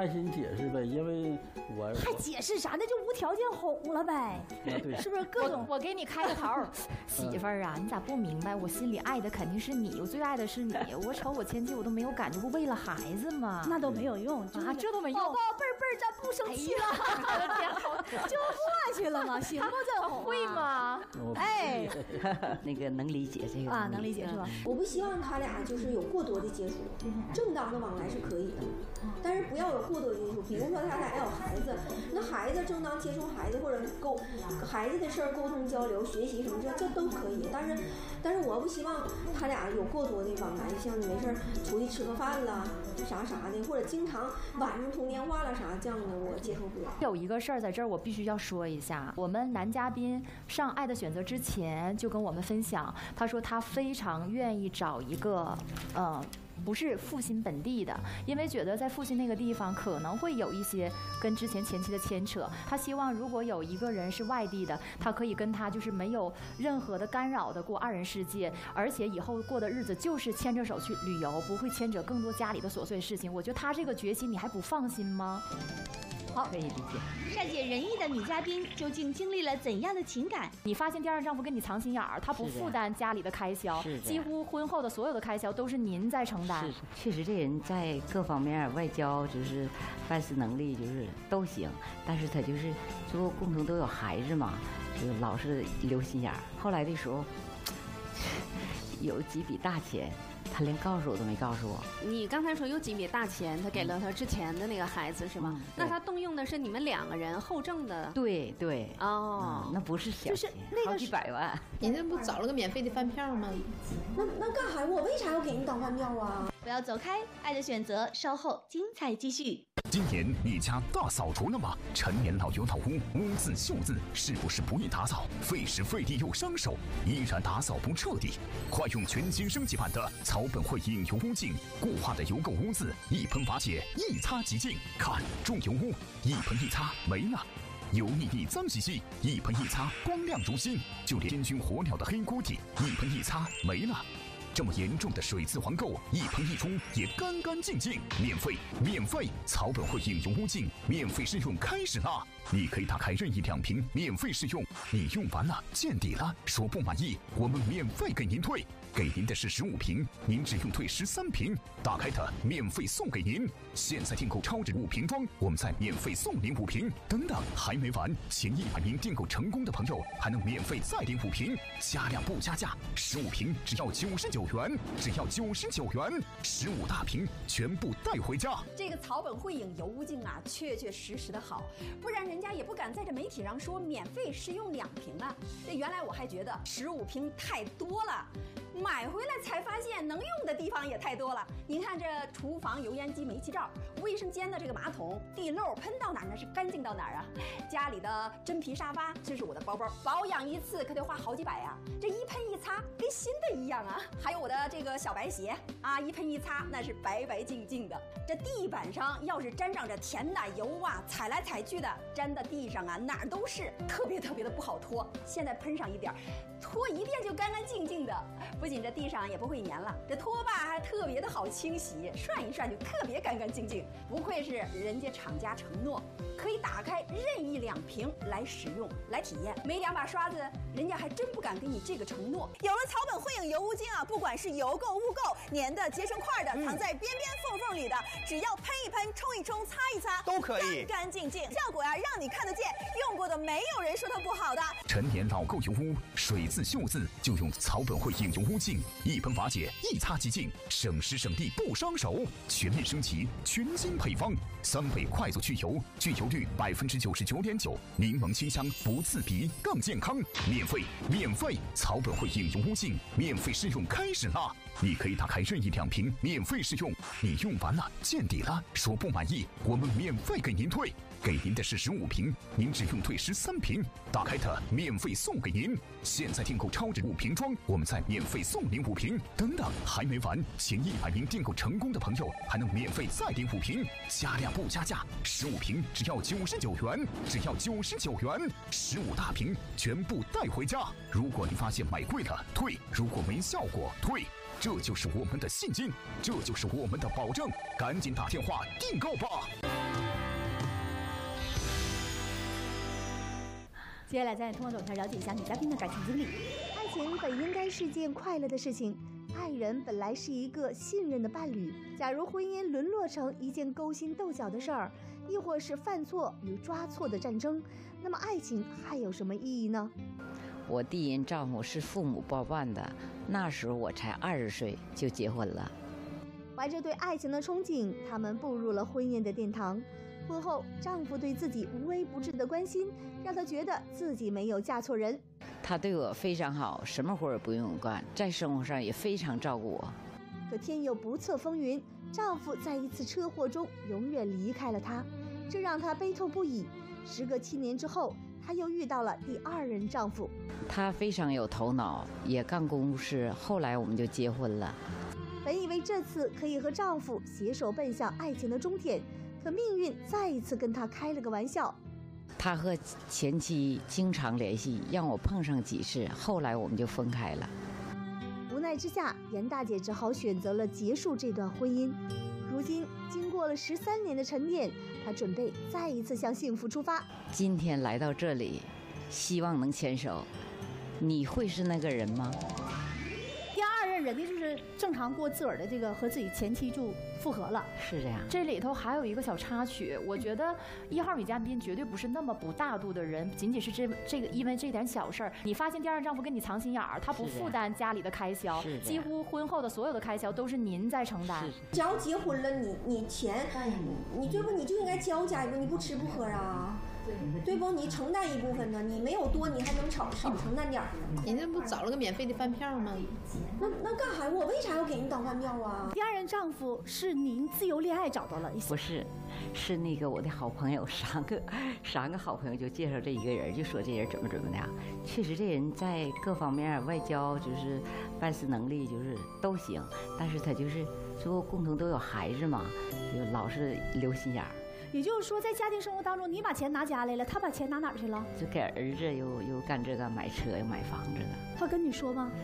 耐心解释呗，因为我还解释啥？那就无条件哄了呗， 对， 是不是各种？ 我我给你开个头儿，媳妇儿啊，你咋不明白？我心里爱的肯定是你，我最爱的是你。我瞅我前妻，我都没有感觉，不为了孩子吗？ 那都没有用啊，这都没用。 宝宝贝儿贝儿，咱不生气了， 我的天，好就过去了嘛，行不？这哄会吗？ 哎， 那个能理解这个啊，能理解是吧？ 我不希望他俩就是有过多的接触，正当的往来是可以的，但是不要有过多的接触。比如说他俩要有孩子，那孩子正当接触孩子或者沟孩子的事儿沟通交流、学习什么这这都可以，但是但是我不希望他俩有过多的往来，像你没事出去吃个饭啦，啥啥的，或者经常晚上通电话了啥这样的，我接受不了。 有一个事儿在这儿我必须要说一下，我们男嘉宾上《爱的选择》之前就跟我们分享，他说他非常愿意找一个，呃。不是阜新本地的，因为觉得在阜新那个地方可能会有一些跟之前前妻的牵扯。他希望如果有一个人是外地的，他可以跟他就是没有任何的干扰的过二人世界，而且以后过的日子就是牵着手去旅游，不会牵扯更多家里的琐碎事情。我觉得他这个决心，你还不放心吗？ 好， 可以理解。 善解人意的女嘉宾究竟经历了怎样的情感？ 你发现第二任丈夫跟你藏心眼儿，他不负担家里的开销，几乎婚后的所有的开销都是您在承担。 是，确实这人在各方面外交就是办事能力就是都行，但是他就是最后共同都有孩子嘛，就老是留心眼儿。后来的时候有几笔大钱。他连告诉我都没告诉我。 你刚才说有几笔大钱，他给了他之前的那个孩子是吧？嗯、那他动用的是你们两个人后挣的？ 对对。 哦、 嗯，那不是小钱， 就是那个好几百万。 你这不找了个免费的饭票吗？ 那那干啥？我为啥要给你当饭票啊？ 不要走开，爱的选择稍后精彩继续。 今年你家大扫除了吗？陈年老油老屋，污渍锈渍，是不是不易打扫？费时费力又伤手，依然打扫不彻底。快用全新升级版的草本会引油污净，固化的油垢污渍一喷瓦解，一擦即净。看重油污，一喷一擦没了。油腻腻脏兮兮，一喷一擦光亮如新。就连烟熏火燎的黑锅底，一喷一擦没了。这么严重的水渍黄垢，一喷一冲也干干净净，免费免费！草本会引油污净免费试用开始啦！你可以打开任意两瓶免费试用，你用完了见底了，说不满意，我们免费给您退。给您的是十五瓶，您只用退十三瓶，打开它免费送给您。现在订购超值五瓶装，我们再免费送您五瓶。等等，还没完，前一百名订购成功的朋友还能免费再领五瓶，加量不加价，十五瓶只要九十九元，只要九十九元，十五大瓶全部带回家。 这个草本汇影油污净啊，确确实实的好，不然人家也不敢在这媒体上说免费试用两瓶啊。这原来我还觉得十五瓶太多了。买回来才发现能用的地方也太多了。你看这厨房油烟机煤气罩，卫生间的这个马桶地漏喷到哪儿那是干净到哪儿啊。家里的真皮沙发，这是我的包包，保养一次可得花好几百呀、啊。这一喷一擦跟新的一样啊。还有我的这个小白鞋啊，一喷一擦那是白白净净的。这地板上要是沾上这甜的油啊，踩来踩去的，粘的地上啊哪儿都是，特别特别的不好拖。现在喷上一点，拖一遍就干干净净的。不仅这地上也不会粘了，这拖把还特别的好清洗，涮一涮就特别干干净净。不愧是人家厂家承诺，可以打开任意两瓶来使用来体验。没两把刷子，人家还真不敢给你这个承诺。 有了草本汇影油污净啊，不管是油垢、污垢、粘的、结成块的、藏在边边缝缝里的，只要喷一喷、冲一冲、擦一擦， 都可以干干净净。效果呀、啊，让你看得见，用过的没有人说它不好的。 陈年老垢油污、水渍锈渍，就用草本汇影油污净。一喷瓦解，一擦即净，省时省力不伤手。全面升级，全新配方，三倍快速去油，去油率百分之九十九点九，柠檬清香不刺鼻，更健康。免费免费，草本汇影油污净免费试用开始啦！你可以打开任意两瓶免费试用，你用完了见底了，说不满意，我们免费给您退。给您的是十五瓶，您只用退十三瓶，打开它免费送给您。现在订购超值五瓶装，我们再免费送您五瓶。等等，还没完，前一百名订购成功的朋友还能免费再领五瓶，加量不加价，十五瓶只要九十九元，只要九十九元，十五大瓶全部带回家。如果你发现买贵了退，如果没效果退。这就是我们的信心，这就是我们的保证，赶紧打电话订购吧。 接下来咱也通过短片了解一下女嘉宾的感情经历。 爱情本应该是件快乐的事情，爱人本来是一个信任的伴侣。假如婚姻沦落成一件勾心斗角的事儿，亦或是犯错与抓错的战争，那么爱情还有什么意义呢？ 我第一任丈夫是父母包办的，那时候我才二十岁就结婚了。 怀着对爱情的憧憬，他们步入了婚姻的殿堂。婚后，丈夫对自己无微不至的关心，让她觉得自己没有嫁错人。 他对我非常好，什么活也不用干，在生活上也非常照顾我。 可天有不测风云，丈夫在一次车祸中永远离开了她，这让她悲痛不已。时隔七年之后，她又遇到了第二任丈夫。 他非常有头脑，也干公务室，后来我们就结婚了。 本以为这次可以和丈夫携手奔向爱情的终点，可命运再一次跟她开了个玩笑。 他和前妻经常联系，让我碰上几次，后来我们就分开了。 无奈之下，严大姐只好选择了结束这段婚姻。如今经过了十三年的沉淀，她准备再一次向幸福出发。 今天来到这里，希望能牵手。你会是那个人吗？ 第二任人家就是正常过自个儿的这个，和自己前妻就复合了。 是这样。 这里头还有一个小插曲，我觉得一号女嘉宾绝对不是那么不大度的人，仅仅是这这个因为这点小事儿，你发现第二任丈夫跟你藏心眼儿，他不负担家里的开销，几乎婚后的所有的开销都是您在承担。 只要结婚了，你你钱，你对不？你就应该交家一部分，你不吃不喝啊。对不？你承担一部分呢，你没有多，你还能少少承担点呢。 人家不找了个免费的饭票吗？ 那那干啥？我为啥要给你当饭票啊？ 第二任丈夫是您自由恋爱找到了？ 不是，是那个我的好朋友，三个三个好朋友就介绍这一个人，就说这人怎么怎么的。确实，这人在各方面外交就是办事能力就是都行，但是他就是说共同都有孩子嘛，就老是留心眼儿。 也就是说，在家庭生活当中，你把钱拿家来了，他把钱拿哪儿去了？ 就给儿子又又干这个，买车又买房子的。 他跟你说吗？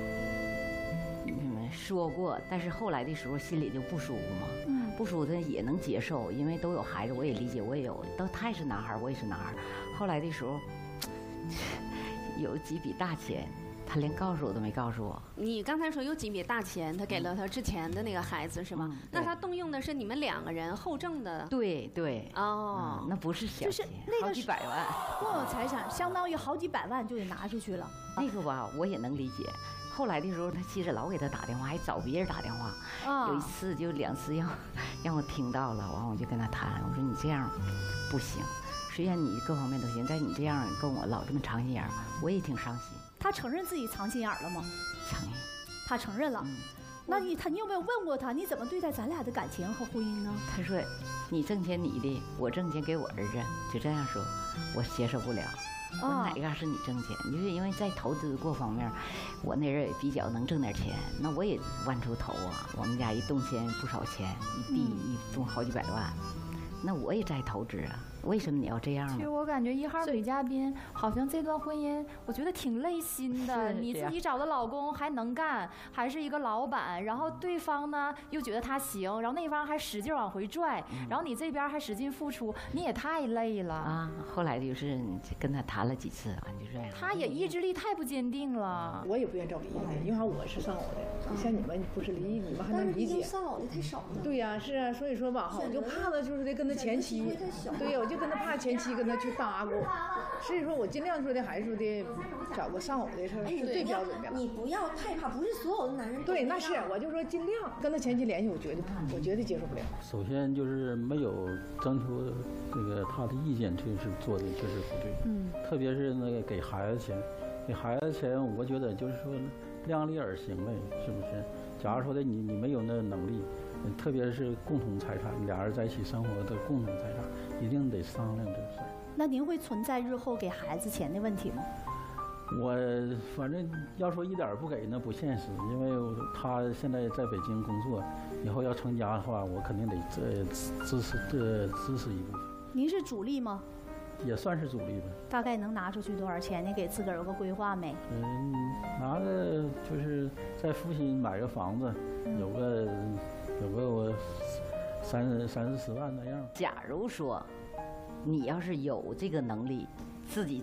嗯，说过，但是后来的时候心里就不舒服嘛。 嗯， 不舒服，他也能接受，因为都有孩子，我也理解，我也有，都他也是男孩，我也是男孩。后来的时候，有几笔大钱。他连告诉我都没告诉我。 你刚才说有几笔大钱，他给了他之前的那个孩子是吗？嗯、那他动用的是你们两个人后挣的？ 对对。 哦、 嗯，那不是小钱， 就是那个好几百万， 共有财产相当于好几百万就得拿出去了。 那个吧，我也能理解。后来的时候，他妻子老给他打电话，还找别人打电话。 啊、 有一次就两次让让我听到了，完我就跟他谈，我说你这样不行。虽然你各方面都行，但你这样跟我老这么长心眼儿，我也挺伤心。 他承认自己藏心眼儿了吗？ 承认。 他承认了。嗯、那你他你有没有问过他，你怎么对待咱俩的感情和婚姻呢？ 他说，你挣钱你的，我挣钱给我儿子，就这样说，我接受不了。我哪个是你挣钱？就是因为在投资各方面，我那人也比较能挣点钱，那我也弯出头啊。我们家一动迁不少钱，一地一动好几百万，那我也在投资啊。为什么你要这样呢？ 其实我感觉一号女嘉宾好像这段婚姻，我觉得挺累心的。你自己找的老公还能干，还是一个老板，然后对方呢又觉得他行，然后那方还使劲往回拽，嗯、然后你这边还使劲付出，你也太累了啊！后来就是跟他谈了几次，完就这样。 他也意志力太不坚定了。 我也不愿意找离的，因为我是丧偶的，像你们不是离，你们还能理解。 丧偶的太少了。 对呀、啊，是啊，所以说吧，哈，我就怕的就是得跟他前妻，对呀，我就跟他怕前妻跟他去搭过，所以说我尽量说的还是说的找个丧偶的事儿是最标准的。 你不要害怕，不是所有的男人。 对，那是我就说尽量跟他前妻联系，我觉得我绝对接受不了。 首先就是没有征求这个他的意见，这是做的确实不对。嗯，特别是那个给孩子钱，给孩子钱，我觉得就是说量力而行呗，是不是？假如说的你你没有那能力。特别是共同财产，俩人在一起生活的共同财产，一定得商量这事。 那您会存在日后给孩子钱的问题吗？ 我反正要说一点不给那不现实，因为他现在在北京工作，以后要成家的话，我肯定得呃支持呃支持一部分。 您是主力吗？ 也算是主力吧。 大概能拿出去多少钱？你给自个儿有个规划没？ 嗯，拿个就是在阜新买个房子，有个。有个我三三四十万那样。 假如说，你要是有这个能力，自己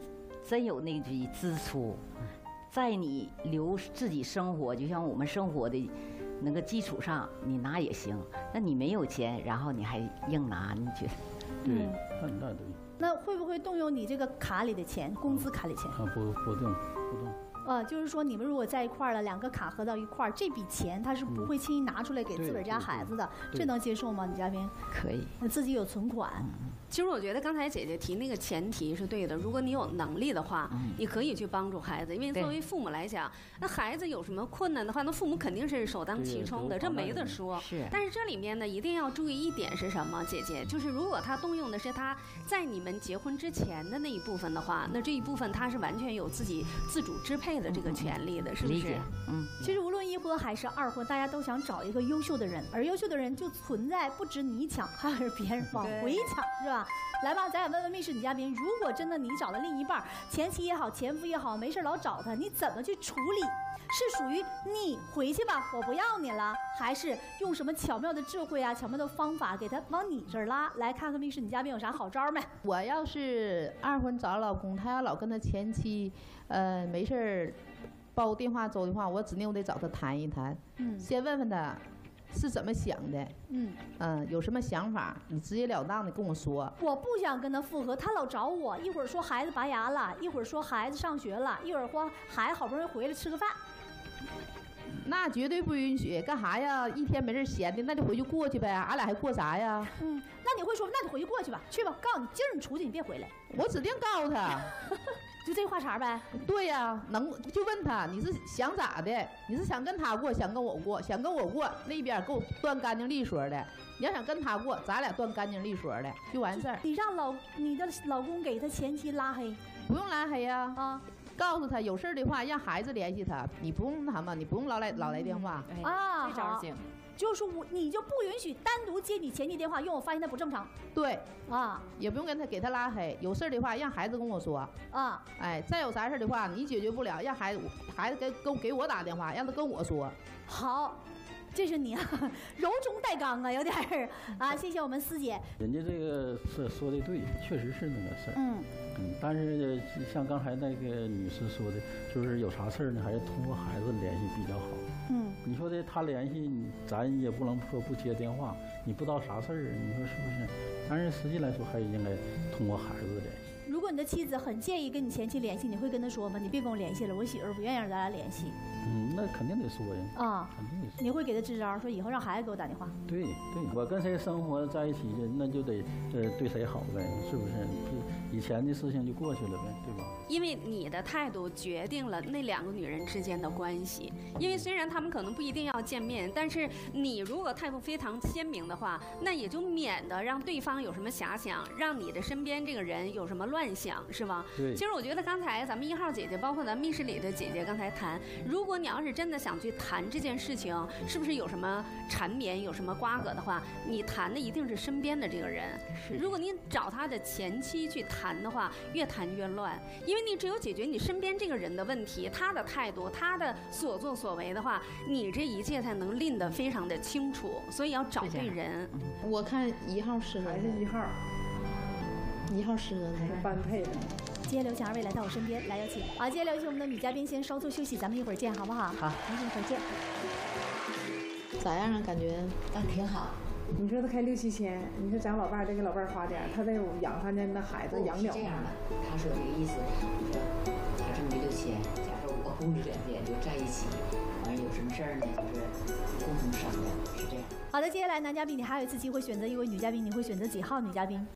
真有那句支出，在你留自己生活，就像我们生活的那个基础上，你拿也行。那你没有钱，然后你还硬拿，你觉得？ 对，那那对。 那会不会动用你这个卡里的钱，工资卡里钱？ 啊，不不动不动。 呃，就是说你们如果在一块儿了，两个卡合到一块儿，这笔钱他是不会轻易拿出来给自个儿家孩子的，这能接受吗？女嘉宾？ 可以。 那自己有存款。 其实我觉得刚才姐姐提那个前提是对的，如果你有能力的话， 嗯、 你可以去帮助孩子，因为作为父母来讲，那孩子有什么困难的话，那父母肯定是首当其冲的，这没得说。 是。 但是这里面呢，一定要注意一点是什么？姐姐，就是如果他动用的是他在你们结婚之前的那一部分的话，那这一部分他是完全有自己自主支配的这个权利的，嗯、是不是？ 嗯。 其实无论一婚还是二婚，大家都想找一个优秀的人，而优秀的人就存在不止你抢，还有别人往回抢，是吧？来吧，咱俩问问密室女嘉宾，如果真的你找了另一半，前妻也好，前夫也好，没事老找他，你怎么去处理？是属于你回去吧，我不要你了，还是用什么巧妙的智慧啊、巧妙的方法给他往你这儿拉？来看看密室女嘉宾有啥好招没？ 我要是二婚找老公，他要老跟他前妻，呃，没事儿煲电话粥的话，我指定我得找他谈一谈，嗯，先问问他。是怎么想的？嗯嗯、呃，有什么想法，你直截了当的跟我说。 我不想跟他复合，他老找我，一会儿说孩子拔牙了，一会儿说孩子上学了，一会儿说孩子好不容易回来吃个饭。 那绝对不允许，干啥呀？一天没事闲的，那就回去过去呗，俺俩还过啥呀？ 嗯，那你会说，那你回去过去吧，去吧，告诉你，今儿你出去，你别回来。 我指定告诉他。 就这话茬呗。 对呀、啊，能就问他你是想咋的？你是想跟他过，想跟我过，想跟我过那边给我断干净利索的。你要想跟他过，咱俩断干净利索的就完事儿。 你让老你的老公给他前妻拉黑， 不用拉黑呀、啊。啊，告诉他有事的话让孩子联系他，你不用他嘛，你不用老来老来电话、 嗯、啊。 这招行。 就是我，你就不允许单独接你前妻电话，因为我发现他不正常。 对， 啊， 也不用跟他给他拉黑。有事的话，让孩子跟我说。 啊， 哎，再有啥事的话，你解决不了，让孩子孩子给跟给我打电话，让他跟我说。 好，这是你啊，柔中带刚啊，有点儿啊。谢谢我们思姐。 人家这个是说的对，确实是那个事儿。 嗯嗯，但是像刚才那个女士说的，就是有啥事儿呢，还是通过孩子联系比较好。 嗯， 你说的他联系你，咱也不能说不接电话，你不知道啥事儿，你说是不是？但是实际来说，还应该通过孩子联系。 如果你的妻子很介意跟你前妻联系，你会跟他说吗？你别跟我联系了，我媳妇不愿意让咱俩联系。 嗯，那肯定得说呀。 啊， 肯定得说。 你会给他支招，说以后让孩子给我打电话。 对对，我跟谁生活在一起，那就得呃对谁好呗，是不是？以前的事情就过去了呗，对吧？ 因为你的态度决定了那两个女人之间的关系。因为虽然他们可能不一定要见面，但是你如果态度非常鲜明的话，那也就免得让对方有什么遐想，让你的身边这个人有什么乱想，是吧？ 对。 其实我觉得刚才咱们一号姐姐，包括咱密室里的姐姐刚才谈，如果你要是真的想去谈这件事情，是不是有什么缠绵、有什么瓜葛的话，你谈的一定是身边的这个人。如果你找他的前妻去谈的话，越谈越乱，因为你只有解决你身边这个人的问题，他的态度，他的所作所为的话，你这一切才能拎得非常的清楚。所以要找对人。 我看一号适合， 还是一号， 一号适合还是般配的。 今天有请二位来到我身边，来有请。好，今天有请我们的女嘉宾先稍作休息，咱们一会儿见，好不好？ 好， 咱们一会儿见。 咋样啊？感觉啊，挺好。 你说他开六七千，你说咱老伴儿得给老伴儿花点，他得养他家那孩子养了。 是这样的，他说这个意思，说他挣这六千，假设我雇着两边就在一起，完了有什么事儿呢，就是共同商量，是这样。 好的，接下来男嘉宾，你还有一次机会选择一位女嘉宾，你会选择几号女嘉宾？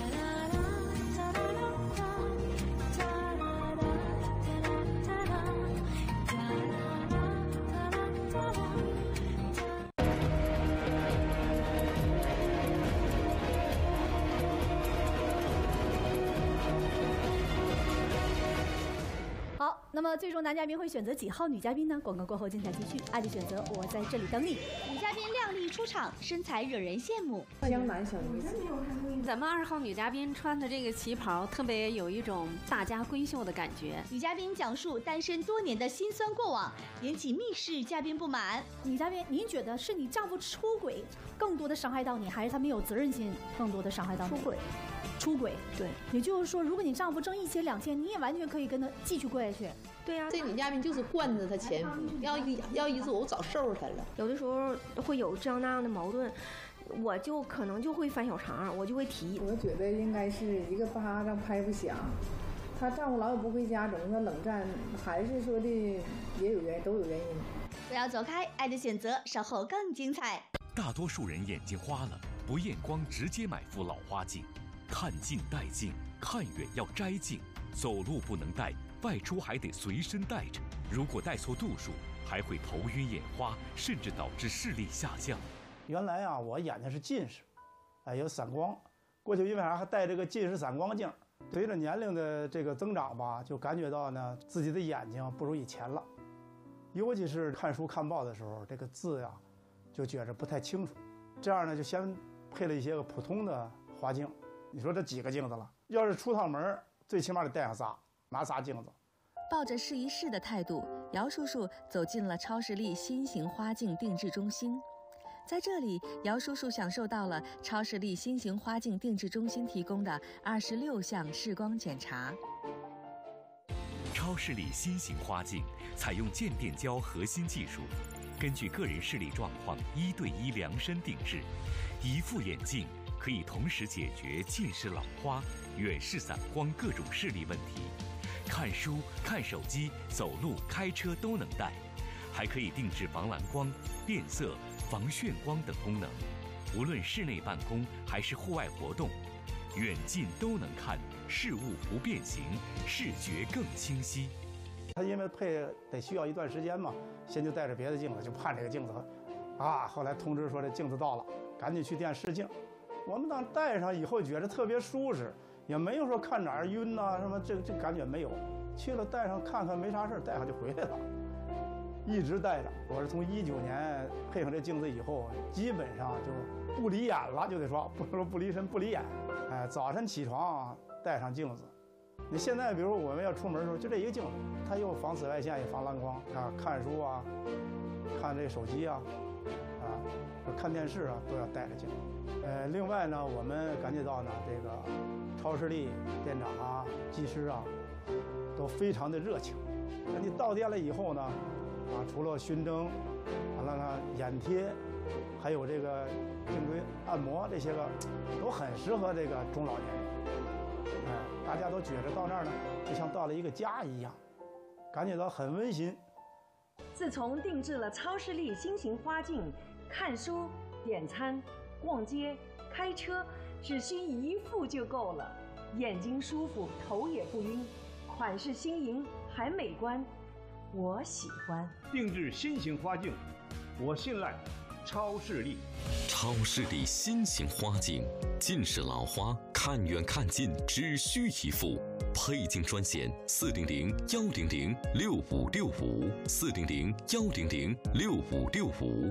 那么最终男嘉宾会选择几号女嘉宾呢？广告过后精彩继续，爱的选择，我在这里等你。 女嘉宾靓丽出场，身材惹人羡慕。 江南小女子， 咱们二号女嘉宾穿的这个旗袍，特别有一种大家闺秀的感觉。 女嘉宾讲述单身多年的辛酸过往，引起密室嘉宾不满。 女嘉宾，您觉得是你丈夫出轨更多的伤害到你，还是他没有责任心更多的伤害到你？ 出轨。 出出轨。 对， 也就是说，如果你丈夫挣一千两千，你也完全可以跟他继续过下去。 对呀、啊， 这女嘉宾就是惯着她前夫，要一要一次我早收拾他了。 有的时候会有这样那样的矛盾，我就可能就会翻小肠，我就会提。 我觉得应该是一个巴掌拍不响。她丈夫老也不回家，总是说冷战，还是说的也有原因，都有原因。 不要走开，爱的选择稍后更精彩。 大多数人眼睛花了，不验光直接买副老花镜，看近戴镜，看远要摘镜，走路不能戴，外出还得随身带着。如果戴错度数，还会头晕眼花，甚至导致视力下降。 原来啊，我眼睛是近视，哎，有散光。过去因为啥还戴这个近视散光镜。随着年龄的这个增长吧，就感觉到呢自己的眼睛不如以前了，尤其是看书看报的时候，这个字呀就觉着不太清楚。这样呢，就先配了一些个普通的花镜。你说这几个镜子了，要是出趟门，最起码得带上仨，拿仨镜子。 抱着试一试的态度，姚叔叔走进了超视力新型花镜定制中心。在这里，姚叔叔享受到了超视力新型花镜定制中心提供的二十六项视光检查。 超视力新型花镜采用渐变胶核心技术，根据个人视力状况一对一量身定制，一副眼镜可以同时解决近视、老花、远视、散光各种视力问题，看书、看手机、走路、开车都能戴，还可以定制防蓝光、变色、防眩光等功能，无论室内办公还是户外活动，远近都能看，事物不变形，视觉更清晰。 他因为配得需要一段时间嘛，先就带着别的镜子，就盼这个镜子，啊，后来通知说这镜子到了，赶紧去店试镜。我们当戴上以后觉得特别舒适，也没有说看哪儿晕呐、啊、什么，这这感觉没有。去了戴上看看没啥事，戴上就回来了。一直戴着，我是从一九年配上这镜子以后，基本上就不离眼了，就得说不说不离身不离眼。哎，早晨起床戴上镜子。你现在比如说我们要出门的时候，就这一个镜子，它又防紫外线，也防蓝光啊，看书啊，看这手机啊，啊，看电视啊，都要带着镜子。呃，另外呢，我们感觉到呢，这个超视力店长啊、技师啊，都非常的热情。那你到店了以后呢？啊，除了熏蒸，完了呢眼贴，还有这个颈椎按摩，这些个都很适合这个中老年人。哎，大家都觉着到那儿呢，就像到了一个家一样，感觉到很温馨。 自从定制了超视力新型花镜，看书、点餐、逛街、开车，只需一副就够了，眼睛舒服，头也不晕，款式新颖还美观。我喜欢定制新型花镜，我信赖超视力。 超视力新型花镜，近视老花看远看近只需一副。配镜专线：四零零幺零零六五六五，四零零幺零零六五六五。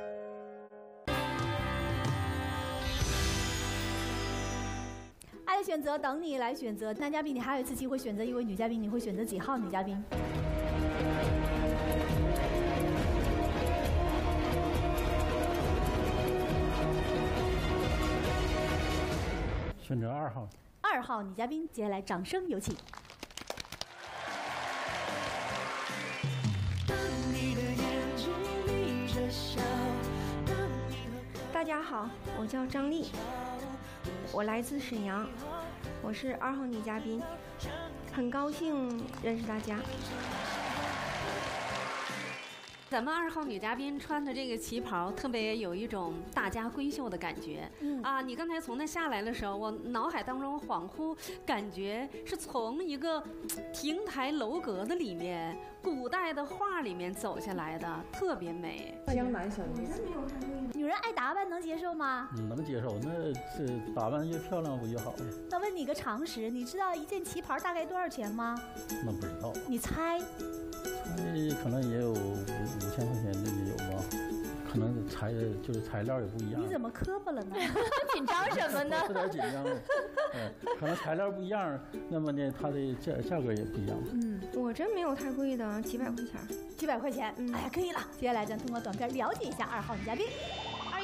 爱的选择等你来选择，男嘉宾你还有一次机会选择一位女嘉宾，你会选择几号女嘉宾？ 选择二号。 二号女嘉宾，接下来掌声有请。 大家好，我叫张丽，我来自沈阳，我是二号女嘉宾，很高兴认识大家。 咱们二号女嘉宾穿的这个旗袍，特别有一种大家闺秀的感觉。嗯啊，你刚才从那下来的时候，我脑海当中恍惚感觉是从一个亭台楼阁的里面，古代的画里面走下来的，特别美。 江南小女子， 女人爱打扮能接受吗？ 嗯，能接受。那这打扮越漂亮不越好吗？ 那问你个常识，你知道一件旗袍大概多少钱吗？ 那不知道。 你猜？ 猜可能也有五五千块钱的也有吧，可能材就是材料也不一样。 你怎么磕巴了呢？ 紧张什么呢？ 有点紧张。嗯，可能材料不一样，那么呢，它的价价格也不一样。 嗯，我真没有太贵的，几百块钱。 几百块钱，嗯，哎呀，可以了。接下来咱通过短片了解一下二号女嘉宾。 二幺二六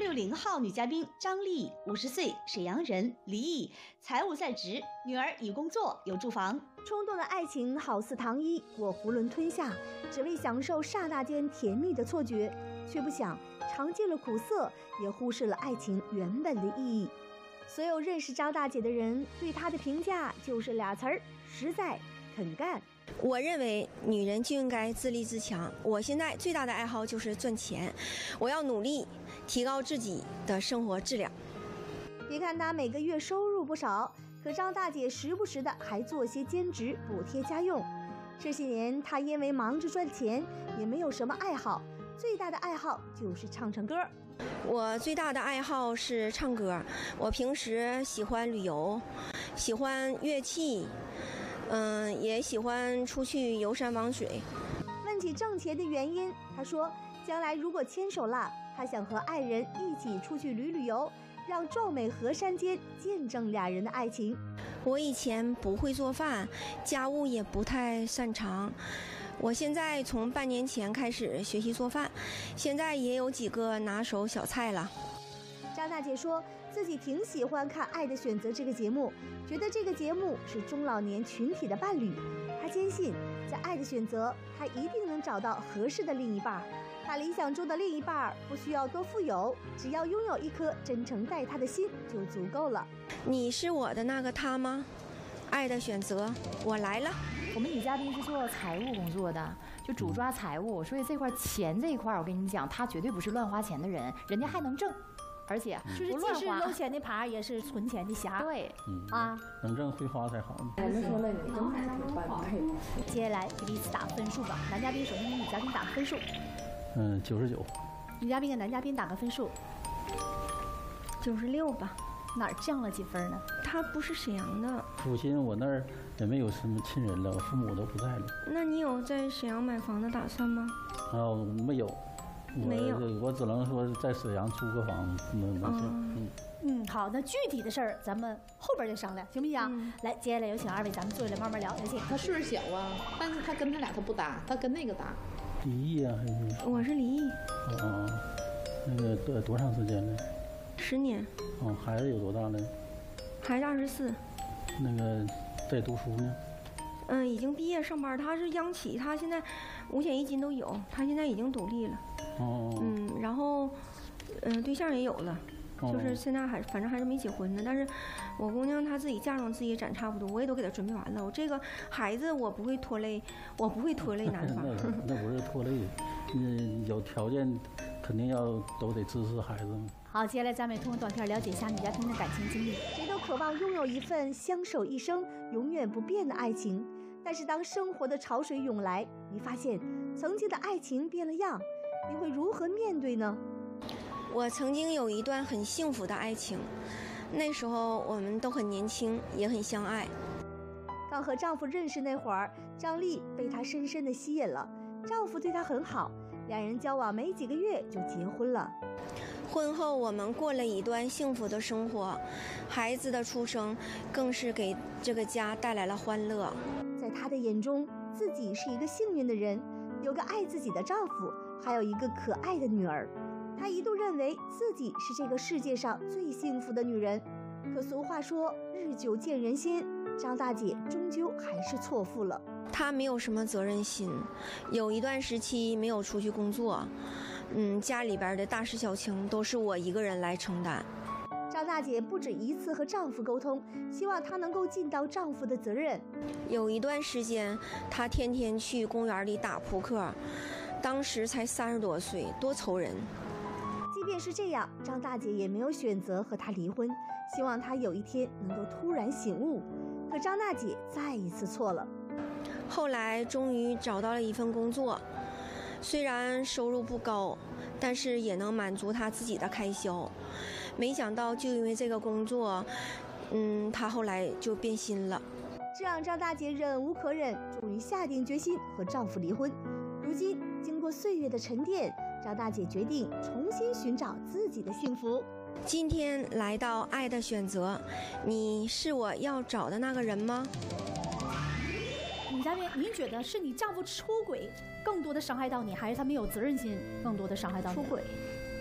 六零号女嘉宾张丽，五十岁，沈阳人，离异，财务在职，女儿已工作，有住房。冲动的爱情好似糖衣，我囫囵吞下，只为享受刹那间甜蜜的错觉，却不想尝尽了苦涩，也忽视了爱情原本的意义。所有认识张大姐的人对她的评价就是俩词儿：实在、肯干。 我认为女人就应该自立自强。我现在最大的爱好就是赚钱，我要努力提高自己的生活质量。 别看她每个月收入不少，可张大姐时不时的还做些兼职补贴家用。这些年她因为忙着赚钱，也没有什么爱好，最大的爱好就是唱唱歌。 我最大的爱好是唱歌，我平时喜欢旅游，喜欢乐器，嗯，也喜欢出去游山玩水。 问起挣钱的原因，他说将来如果牵手了，他想和爱人一起出去旅旅游，让壮美河山间见证俩人的爱情。 我以前不会做饭，家务也不太擅长，我现在从半年前开始学习做饭，现在也有几个拿手小菜了。 张大姐说自己挺喜欢看《爱的选择》这个节目，觉得这个节目是中老年群体的伴侣。她坚信，在《爱的选择》，她一定能找到合适的另一半。她理想中的另一半不需要多富有，只要拥有一颗真诚待她的心就足够了。 你是我的那个他吗？爱的选择，我来了。 我们女嘉宾是做财务工作的，就主抓财务，所以这块钱这一块，我跟你讲，她绝对不是乱花钱的人，人家还能挣。而且就是既是搂钱的耙，也是存钱的匣。 对， 嗯啊， 能挣会花才好。 我们说了，你真还挺般配。 接下来给彼此打分数吧。男嘉宾首先给女嘉宾打个分数。 嗯，九十九。 女嘉宾给男嘉宾打个分数。 九十六吧。 哪儿降了几分呢？ 他不是沈阳的。 父亲我那儿也没有什么亲人了，我父母都不在了。 那你有在沈阳买房的打算吗？ 啊，没有。 没有， 我只能说在沈阳租个房，能能行。 嗯嗯，好，那具体的事儿咱们后边再商量，行不行？嗯、来，接下来有请二位，咱们坐下来慢慢聊。有请。 他岁数小啊，但是他跟他俩他不搭，他跟那个搭。 离异啊还是？ 我是离异。 哦哦，那个多多长时间了？ 十年。 哦，孩子有多大了？ 孩子二十四。 那个在读书呢？ 嗯，已经毕业上班，他是央企，他现在五险一金都有，他现在已经独立了。 哦。 嗯，然后，嗯、呃，对象也有了， 哦、 就是现在还反正还是没结婚呢。但是，我姑娘她自己嫁妆自己也攒差不多，我也都给她准备完了。我这个孩子我不会拖累，我不会拖累男方。 那那不是拖累，嗯，有条件肯定要都得支持孩子嘛。 好，接下来咱们也通过短片了解一下女嘉宾的感情经历。 谁都渴望拥有一份相守一生、永远不变的爱情，但是当生活的潮水涌来，你发现曾经的爱情变了样，你会如何面对呢？ 我曾经有一段很幸福的爱情，那时候我们都很年轻，也很相爱。 刚和丈夫认识那会儿，张丽被他深深的吸引了，丈夫对她很好，两人交往没几个月就结婚了。 婚后我们过了一段幸福的生活，孩子的出生更是给这个家带来了欢乐。 在她的眼中，自己是一个幸运的人，有个爱自己的丈夫，还有一个可爱的女儿。她一度认为自己是这个世界上最幸福的女人。可俗话说日久见人心，张大姐终究还是错付了。 她没有什么责任心，有一段时期没有出去工作，嗯，家里边的大事小情都是我一个人来承担。 张大姐不止一次和丈夫沟通，希望她能够尽到丈夫的责任。 有一段时间，她天天去公园里打扑克，当时才三十多岁，多愁人。 即便是这样，张大姐也没有选择和他离婚，希望他有一天能够突然醒悟。可张大姐再一次错了。 后来终于找到了一份工作，虽然收入不高，但是也能满足她自己的开销。没想到就因为这个工作，嗯，她后来就变心了。 这让张大姐忍无可忍，终于下定决心和丈夫离婚。如今经过岁月的沉淀，张大姐决定重新寻找自己的幸福。 今天来到爱的选择，你是我要找的那个人吗？ 女嘉宾，您觉得是你丈夫出轨更多的伤害到你，还是他没有责任心更多的伤害到你？ 出轨。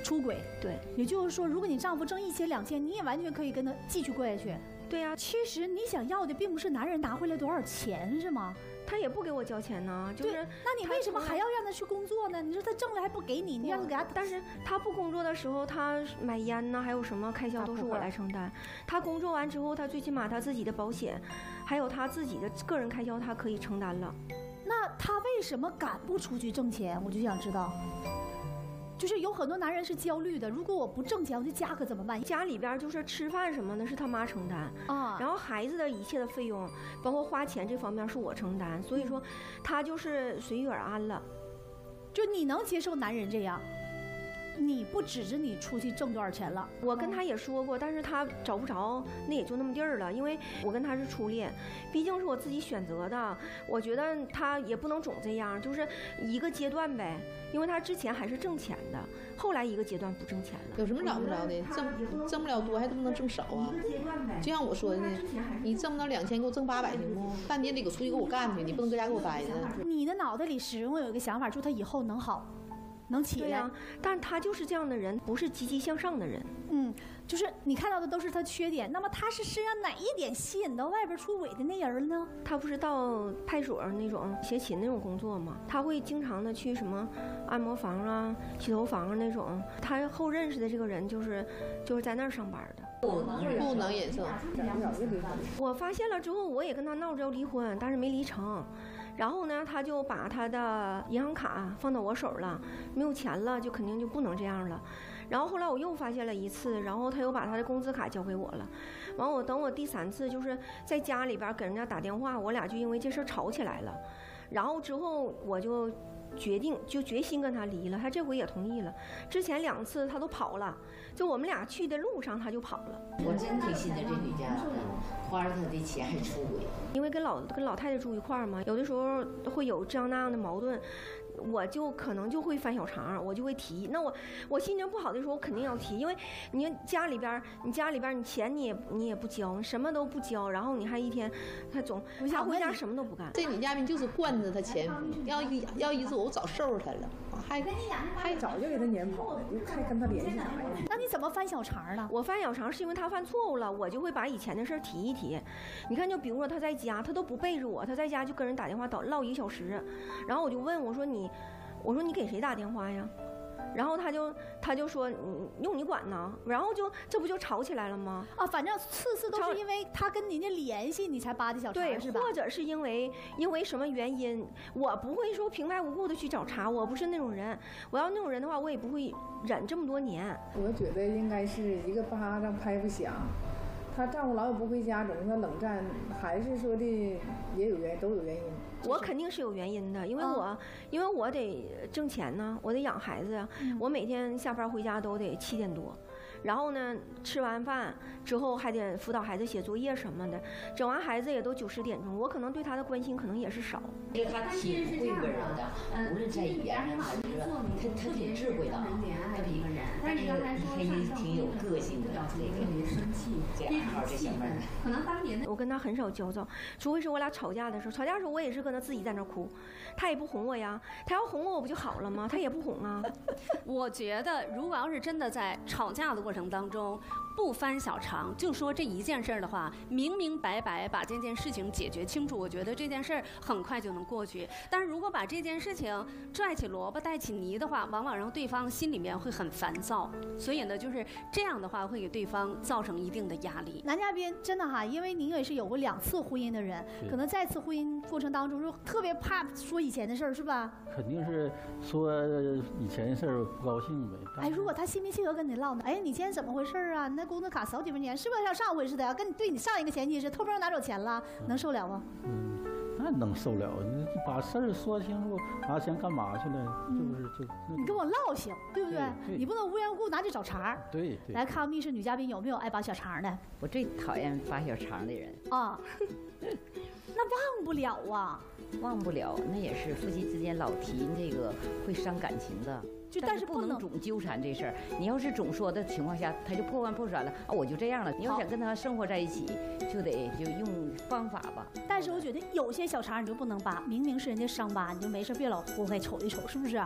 出轨。 对， 也就是说，如果你丈夫挣一千两千，你也完全可以跟他继续过下去。 对呀、啊， 其实你想要的并不是男人拿回来多少钱，是吗？ 他也不给我交钱呢，就是。 那你为什么还要让他去工作呢？你说他挣了还不给你，你让他给他。 但是他不工作的时候，他买烟呢，还有什么开销都是我来承担。他工作完之后，他最起码他自己的保险，还有他自己的个人开销，他可以承担了。 那他为什么敢不出去挣钱？我就想知道。就是有很多男人是焦虑的，如果我不挣钱，我这家可怎么办？ 家里边就是吃饭什么的是他妈承担啊，然后孩子的一切的费用，包括花钱这方面是我承担，所以说他就是随遇而安了。 就你能接受男人这样？你不指着你出去挣多少钱了？ 我跟他也说过，但是他找不着，那也就那么地儿了。因为我跟他是初恋，毕竟是我自己选择的，我觉得他也不能总这样，就是一个阶段呗。因为他之前还是挣钱的，后来一个阶段不挣钱了。 有什么找不着的？挣挣不了多，还不能挣少啊？就像我说的呢，你挣不到两千，给我挣八百行不？但你也得给我出去给我干去，你不能搁家给我待着。 你的脑袋里始终有一个想法，说他以后能好。能起来、 啊，但他就是这样的人，不是积极向上的人。 嗯，就是你看到的都是他缺点，那么他是身上哪一点吸引到外边出轨的那人呢？ 他不是到派出所那种协勤那种工作吗？他会经常的去什么按摩房啊、洗头房啊那种。他后认识的这个人就是就是在那儿上班的。 不能不能忍受。 我发现了之后，我也跟他闹着要离婚，但是没离成。然后呢，他就把他的银行卡放到我手了，没有钱了，就肯定就不能这样了。然后后来我又发现了一次，然后他又把他的工资卡交给我了。完我等我第三次就是在家里边给人家打电话，我俩就因为这事吵起来了。然后之后我就决定就决心跟他离了，他这回也同意了。之前两次他都跑了，就我们俩去的路上他就跑了。 我真挺心疼这女家的，花了他的钱还出轨。 因为跟老跟老太太住一块儿嘛，有的时候会有这样那样的矛盾，我就可能就会翻小肠，我就会提。那我我心情不好的时候，我肯定要提，因为你家里边你家里边你钱你也你也不交，什么都不交，然后你还一天他总他回家什么都不干。 这女嘉宾就是惯着他前夫，要一要一次我早收拾他了，还还早就给他撵跑了，还跟他联系啥呀？ 那你怎么翻小肠呢？ 我翻小肠是因为他犯错误了，我就会把以前的事提一提。你看，就比如说他在家，他都不背着我，他在家就跟人打电话唠一个小时，然后我就问我说你，我说你给谁打电话呀？然后他就他就说你用你管呢，然后就这不就吵起来了吗？ 啊，反正次次都是因为他跟您的联系，你才扒的小茬是吧？ 或者是因为因为什么原因，我不会说平白无故的去找茬，我不是那种人。我要那种人的话，我也不会忍这么多年。 我觉得应该是一个巴掌拍不响。她丈夫老也不回家，总是冷战，还是说的也有原因，都有原因。 我肯定是有原因的，因为我、嗯、因为我得挣钱呢，我得养孩子呀、嗯。我每天下班回家都得七点多，然后呢吃完饭之后还得辅导孩子写作业什么的，整完孩子也都九十点钟，我可能对他的关心可能也是少。 因为他挺会温柔的，无论在语言上还是他他挺智慧的，他比但是他也挺有个性的，这两号这小妹儿。 可能当年我跟他很少焦躁，除非是我俩吵架的时候，吵架的时候我也是跟他自己在那哭，他也不哄我呀，他要哄我我不就好了吗？他也不哄啊。 我觉得如果要是真的在吵架的过程当中不翻小肠，就说这一件事儿的话，明明白白把这件事情解决清楚，我觉得这件事儿很快就能过去。但是如果把这件事情拽起萝卜带起泥的话，往往让对方心里面会很烦躁，所以呢，就是这样的话会给对方造成一定的压力。 男嘉宾真的哈，因为您也是有过两次婚姻的人，可能再次婚姻过程当中就特别怕说以前的事儿，是吧？ 肯定是说以前的事儿不高兴呗。 哎，如果他心平气和跟你唠呢，哎，你今天怎么回事啊？你那工资卡少几分钱，是不是像上回似的，跟你对你上一个前妻似的，偷摸拿走钱了，能受了吗？ 嗯，那能受了？你把事儿说清楚，拿钱干嘛去了？是不是就？ 你跟我唠行，对不对？ 对对， 你不能无缘无故拿去找茬。 对对。 来看看密室女嘉宾有没有爱拔小肠的？ 我最讨厌拔小肠的人啊。那忘不了啊， 忘不了，那也是夫妻之间老提这个会伤感情的。 就但是不能总纠缠这事儿。你要是总说的情况下，他就破罐破摔了啊，我就这样了。你要想跟他生活在一起，就得就用方法吧。 但是我觉得有些小肠你就不能拔，明明是人家伤疤，你就没事别老活该瞅一瞅，是不是？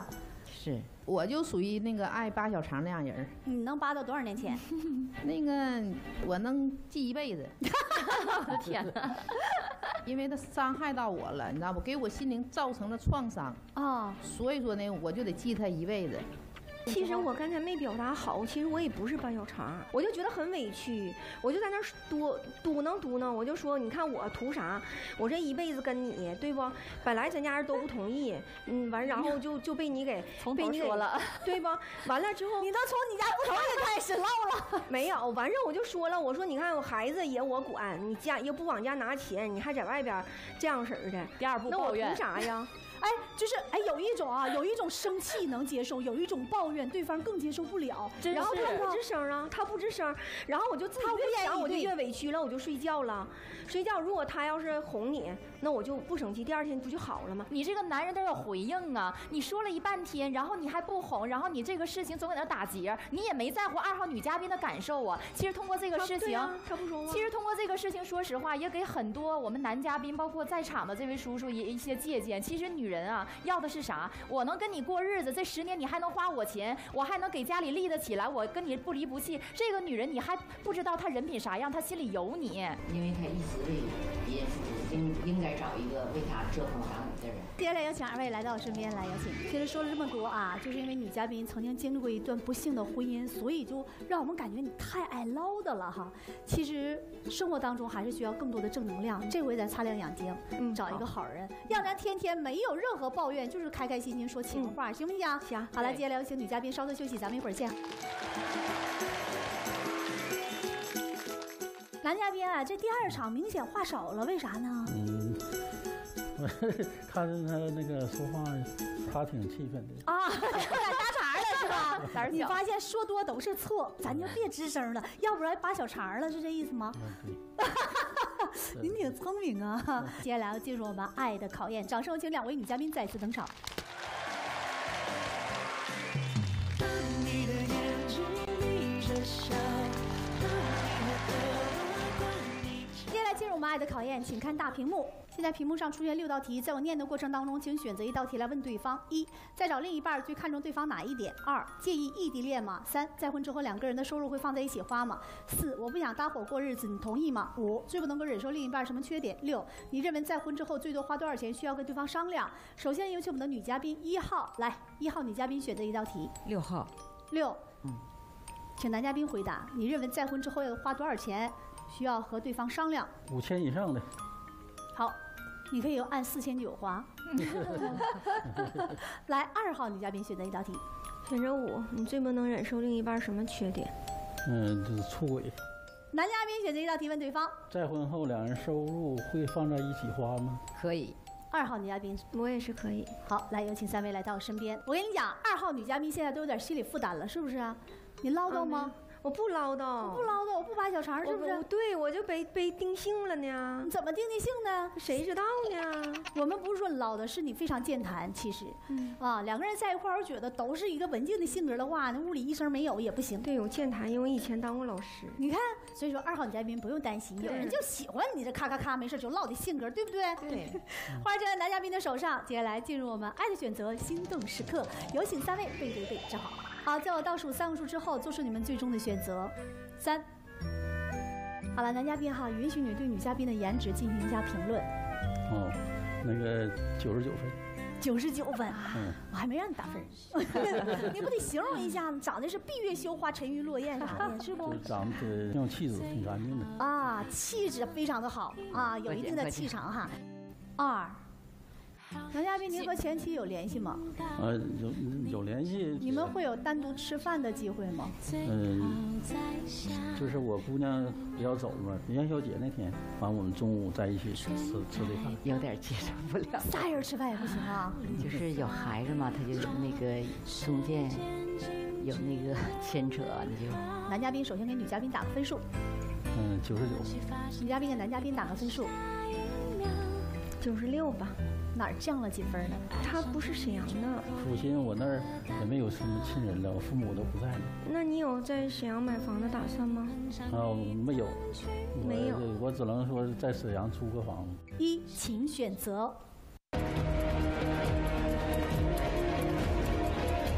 是，我就属于那个爱扒小肠那样人。 你能扒到多少年前？ 那个我能记一辈子。 我的天哪！ 因为他伤害到我了，你知道不？给我心灵造成了创伤啊， 所以说呢，我就得记他一辈子。 其实我刚才没表达好，其实我也不是扒小肠，我就觉得很委屈，我就在那儿嘟嘟囔嘟囔，我就说，你看我图啥？我这一辈子跟你，对不？本来咱家人都不同意，嗯，完然后就就被你给从被你头说了， 对吧？完了之后， 你都从你家不同意开始唠了， 没有，完事我就说了，我说你看我孩子也我管，你家又不往家拿钱，你还在外边这样式儿的， 第二步那我抱怨图啥呀？ 哎，就是哎，有一种啊，有一种生气能接受，有一种抱怨对方更接受不了。然后他不吱声啊，他不吱声，然后我就自己越想我就越委屈了，我就睡觉了。睡觉，如果他要是哄你，那我就不生气，第二天不就好了吗？ 你这个男人得有回应啊！你说了一半天，然后你还不哄，然后你这个事情总给他打结，你也没在乎二号女嘉宾的感受啊。其实通过这个事情， 他不说话。 其实通过这个事情，说实话，也给很多我们男嘉宾，包括在场的这位叔叔也一些借鉴。其实女人啊，要的是啥？我能跟你过日子，这十年你还能花我钱，我还能给家里立得起来，我跟你不离不弃。这个女人你还不知道她人品啥样，她心里有你。 因为她一直为别人付出，应应该找一个为她折腾啥的人。 接下来有请二位来到我身边来，有请。其实说了这么多啊，就是因为女嘉宾曾经经历过一段不幸的婚姻，所以就让我们感觉你太爱唠叨了哈。其实生活当中还是需要更多的正能量。这回咱擦亮眼睛，嗯，找一个好人，让咱天天没有任何抱怨，就是开开心心说情话，行不行？ 行。 好了，接下来有请女嘉宾稍作休息，咱们一会儿见。男嘉宾啊，这第二场明显话少了，为啥呢？ 嗯，看着他那个说话，他挺气愤的啊，有点搭茬了是吧？胆儿小。你发现说多都是错，咱就别吱声了，要不然扒小肠了，是这意思吗？ 嗯，对。 您挺聪明啊！接下来要进入我们爱的考验，掌声有请两位女嘉宾再次登场。进入我们爱的考验，请看大屏幕。现在屏幕上出现六道题，在我念的过程当中，请选择一道题来问对方：一，在找另一半最看重对方哪一点？二，介意异地恋吗？三，再婚之后两个人的收入会放在一起花吗？四，我不想搭伙过日子，你同意吗？五，最不能够忍受另一半什么缺点？六，你认为再婚之后最多花多少钱？需要跟对方商量。首先有请我们的女嘉宾一号来，一号女嘉宾选择一道题。 六号。 六。嗯。请男嘉宾回答，你认为再婚之后要花多少钱？需要和对方商量。 五千以上的。 好，你可以按四千九花。来，二号女嘉宾选择一道题。 选择五，你最不能忍受另一半什么缺点？ 嗯，就是出轨。 男嘉宾选择一道题问对方： 再婚后两人收入会放在一起花吗？ 可以。 二号女嘉宾， 我也是可以。 好，来有请三位来到我身边。我跟你讲，二号女嘉宾现在都有点心理负担了，是不是啊？你唠叨吗？ 嗯，我不唠叨， 我不唠叨，我不扒小肠，是不是？ 对，我就被被定性了呢。 怎么定的性呢？ 谁知道呢？ 我们不是说你唠叨，是你非常健谈。其实，嗯啊，两个人在一块儿，我觉得都是一个文静的性格的话，那屋里一声没有也不行。 对，我健谈，因为我以前当过老师。 你看，所以说二号女嘉宾不用担心，有人就喜欢你这咔咔咔没事就唠的性格，对不对？ 对。 话就在男嘉宾的手上，接下来进入我们爱的选择心动时刻，有请三位背对背站好。好，在我倒数三个数之后，做出你们最终的选择。三。好了，男嘉宾哈，允许你对女嘉宾的颜值进行一下评论。 哦，那个九十九分。 九十九分， 嗯， 我还没让你打分，你不得形容一下，长得是闭月羞花、沉鱼落雁啥的，是不？ 长得挺有气质，挺干净的。 啊，气质非常的好啊，有一定的气场哈。二。男嘉宾，您和前妻有联系吗？ 呃，有有联系。 你们会有单独吃饭的机会吗？ 嗯，就是我姑娘比较走嘛，元宵节那天，完我们中午在一起吃吃吃这饭， 有点接受不了。 仨人吃饭也不行啊？ 就是有孩子嘛，他就那个中间有那个牵扯，你就。 男嘉宾首先给女嘉宾打个分数。 嗯，九十九。 女嘉宾给男嘉宾打个分数。 九十六吧。 哪儿降了几分呢？ 他不是沈阳的。 父亲我那儿也没有什么亲人了，我父母都不在了。 那你有在沈阳买房的打算吗？ 啊，没有。 没有。 我, 我只能说在沈阳租个房子。 一，请选择。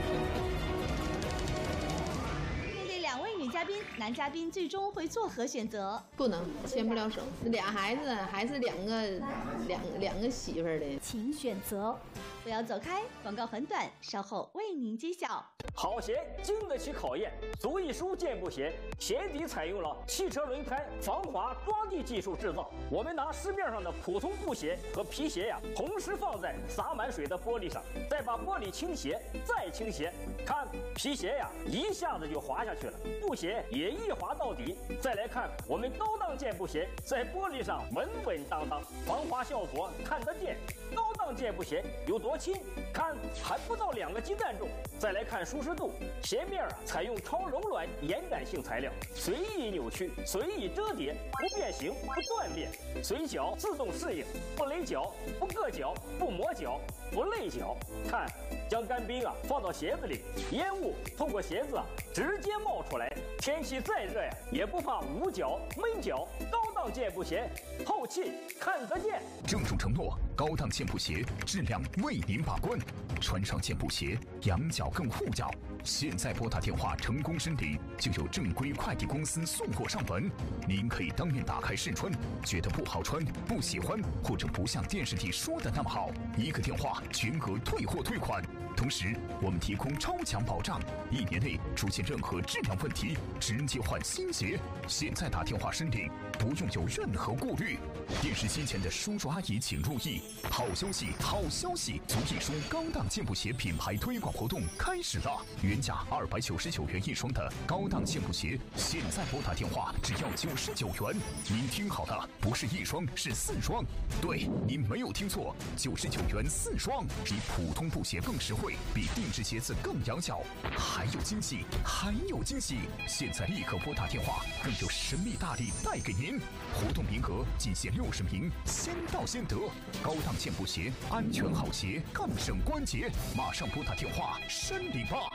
面对两位女嘉宾，男嘉宾最终会作何选择？ 不能牵不了手，俩孩子还是两个两两个媳妇儿的， 请选择。不要走开，广告很短，稍后为您揭晓。 好鞋经得起考验，足艺舒健步鞋鞋底采用了汽车轮胎防滑抓地技术制造。我们拿市面上的普通布鞋和皮鞋呀，同时放在洒满水的玻璃上，再把玻璃倾斜，再倾斜，看皮鞋呀，一下子就滑下去了，布鞋也一滑到底。再来看我们高档健步鞋，在玻璃上稳稳当当，防滑效果看得见。高档健步鞋有多轻？看还不到两个鸡蛋重。再来看舒适度，鞋面啊采用超柔软延展性材料，随意扭曲，随意折叠，不变形，不断裂，随脚自动适应，不勒脚，不硌脚，不磨脚，不累脚。看，将干冰啊放到鞋子里，烟雾透过鞋子啊直接冒出来，天气再热呀也不怕捂脚闷脚。高档健步鞋，透气看得见。 郑重承诺，高档健步鞋质量为您把关，穿上健步鞋仰脚更护脚。现在拨打电话成功申领，就有正规快递公司送货上门。您可以当面打开试穿，觉得不好穿、不喜欢或者不像电视里说的那么好，一个电话全额退货退款。同时，我们提供超强保障，一年内出现任何质量问题，直接换新鞋。现在打电话申领，不用有任何顾虑。电视机前的叔叔阿姨请注意，好消息，好消息！足艺舒高档健步鞋品牌推广活动开始了，原价二百九十九元一双的高档健步鞋，现在拨打电话只要九十九元。您听好了，不是一双，是四双。对，您没有听错，九十九元四双，比普通布鞋更实惠，比定制鞋子更养脚，还有惊喜，还有惊喜！现在立刻拨打电话，更有神秘大礼带给您。活动名额仅限六十名，先到先得。高档健步鞋，安全好鞋，更省关节。马上拨打电话申领吧。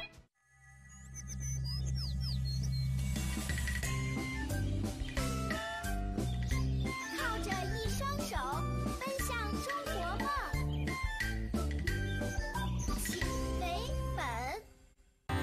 靠着一双手，奔向中国梦。请为本。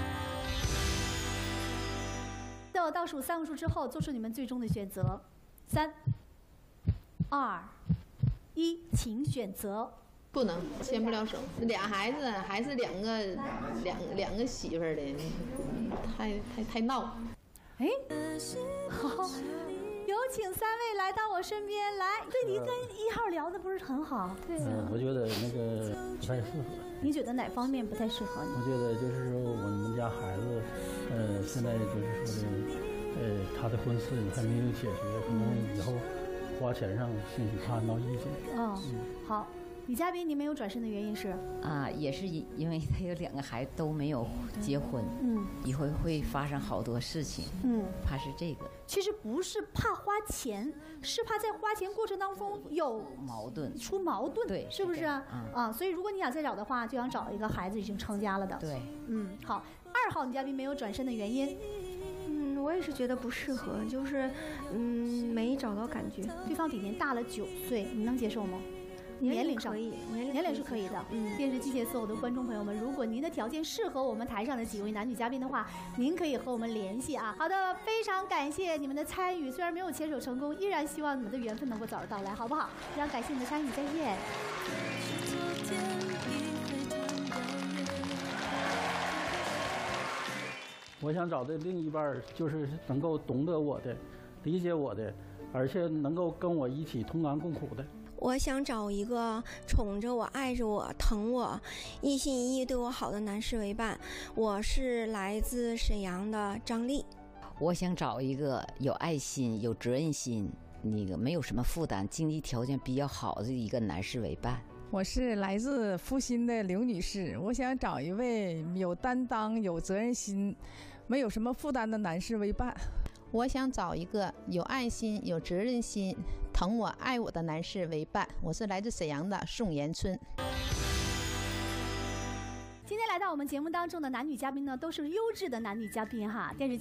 在我倒数三个数之后，做出你们最终的选择。三、二、一，请选择。 不能牵不了手，俩孩子还是两个两两个媳妇儿的，太太太闹。 哎，好，有请三位来到我身边来。对，您跟一号聊的不是很好？对、啊嗯，我觉得那个不太适合。 你觉得哪方面不太适合你？ 我觉得就是说我们家孩子，呃，现在就是说的，呃，他的婚事还没有解决，可能以后花钱上兴许怕闹意见。 哦，嗯、好。女嘉宾，您没有转身的原因是？ 啊，也是因因为他有两个孩子都没有结婚，嗯，以后会发生好多事情，嗯，怕是这个。 其实不是怕花钱，是怕在花钱过程当中有矛盾， 出矛盾， 对， 是不是啊？ 嗯、 啊，所以如果你想再找的话，就想找一个孩子已经成家了的。 对， 嗯，好。二号女嘉宾没有转身的原因？ 嗯，我也是觉得不适合，就是嗯没找到感觉。 对方比您大了九岁，你能接受吗？年龄上可以， 年龄是可以的。嗯，电视机前所有的观众朋友们，如果您的条件适合我们台上的几位男女嘉宾的话，您可以和我们联系啊。好的，非常感谢你们的参与，虽然没有牵手成功，依然希望你们的缘分能够早日到来，好不好？非常感谢你的参与，再见。 我想找的另一半就是能够懂得我的、理解我的，而且能够跟我一起同甘共苦的。 我想找一个宠着我、爱着我、疼我、一心一意对我好的男士为伴。我是来自沈阳的张丽。 我想找一个有爱心、有责任心，那个没有什么负担、经济条件比较好的一个男士为伴。 我是来自阜新的刘女士，我想找一位有担当、有责任心、没有什么负担的男士为伴。 我想找一个有爱心、有责任心、疼我、爱我的男士为伴。我是来自沈阳的宋延春。 今天来到我们节目当中的男女嘉宾呢，都是优质的男女嘉宾哈。电视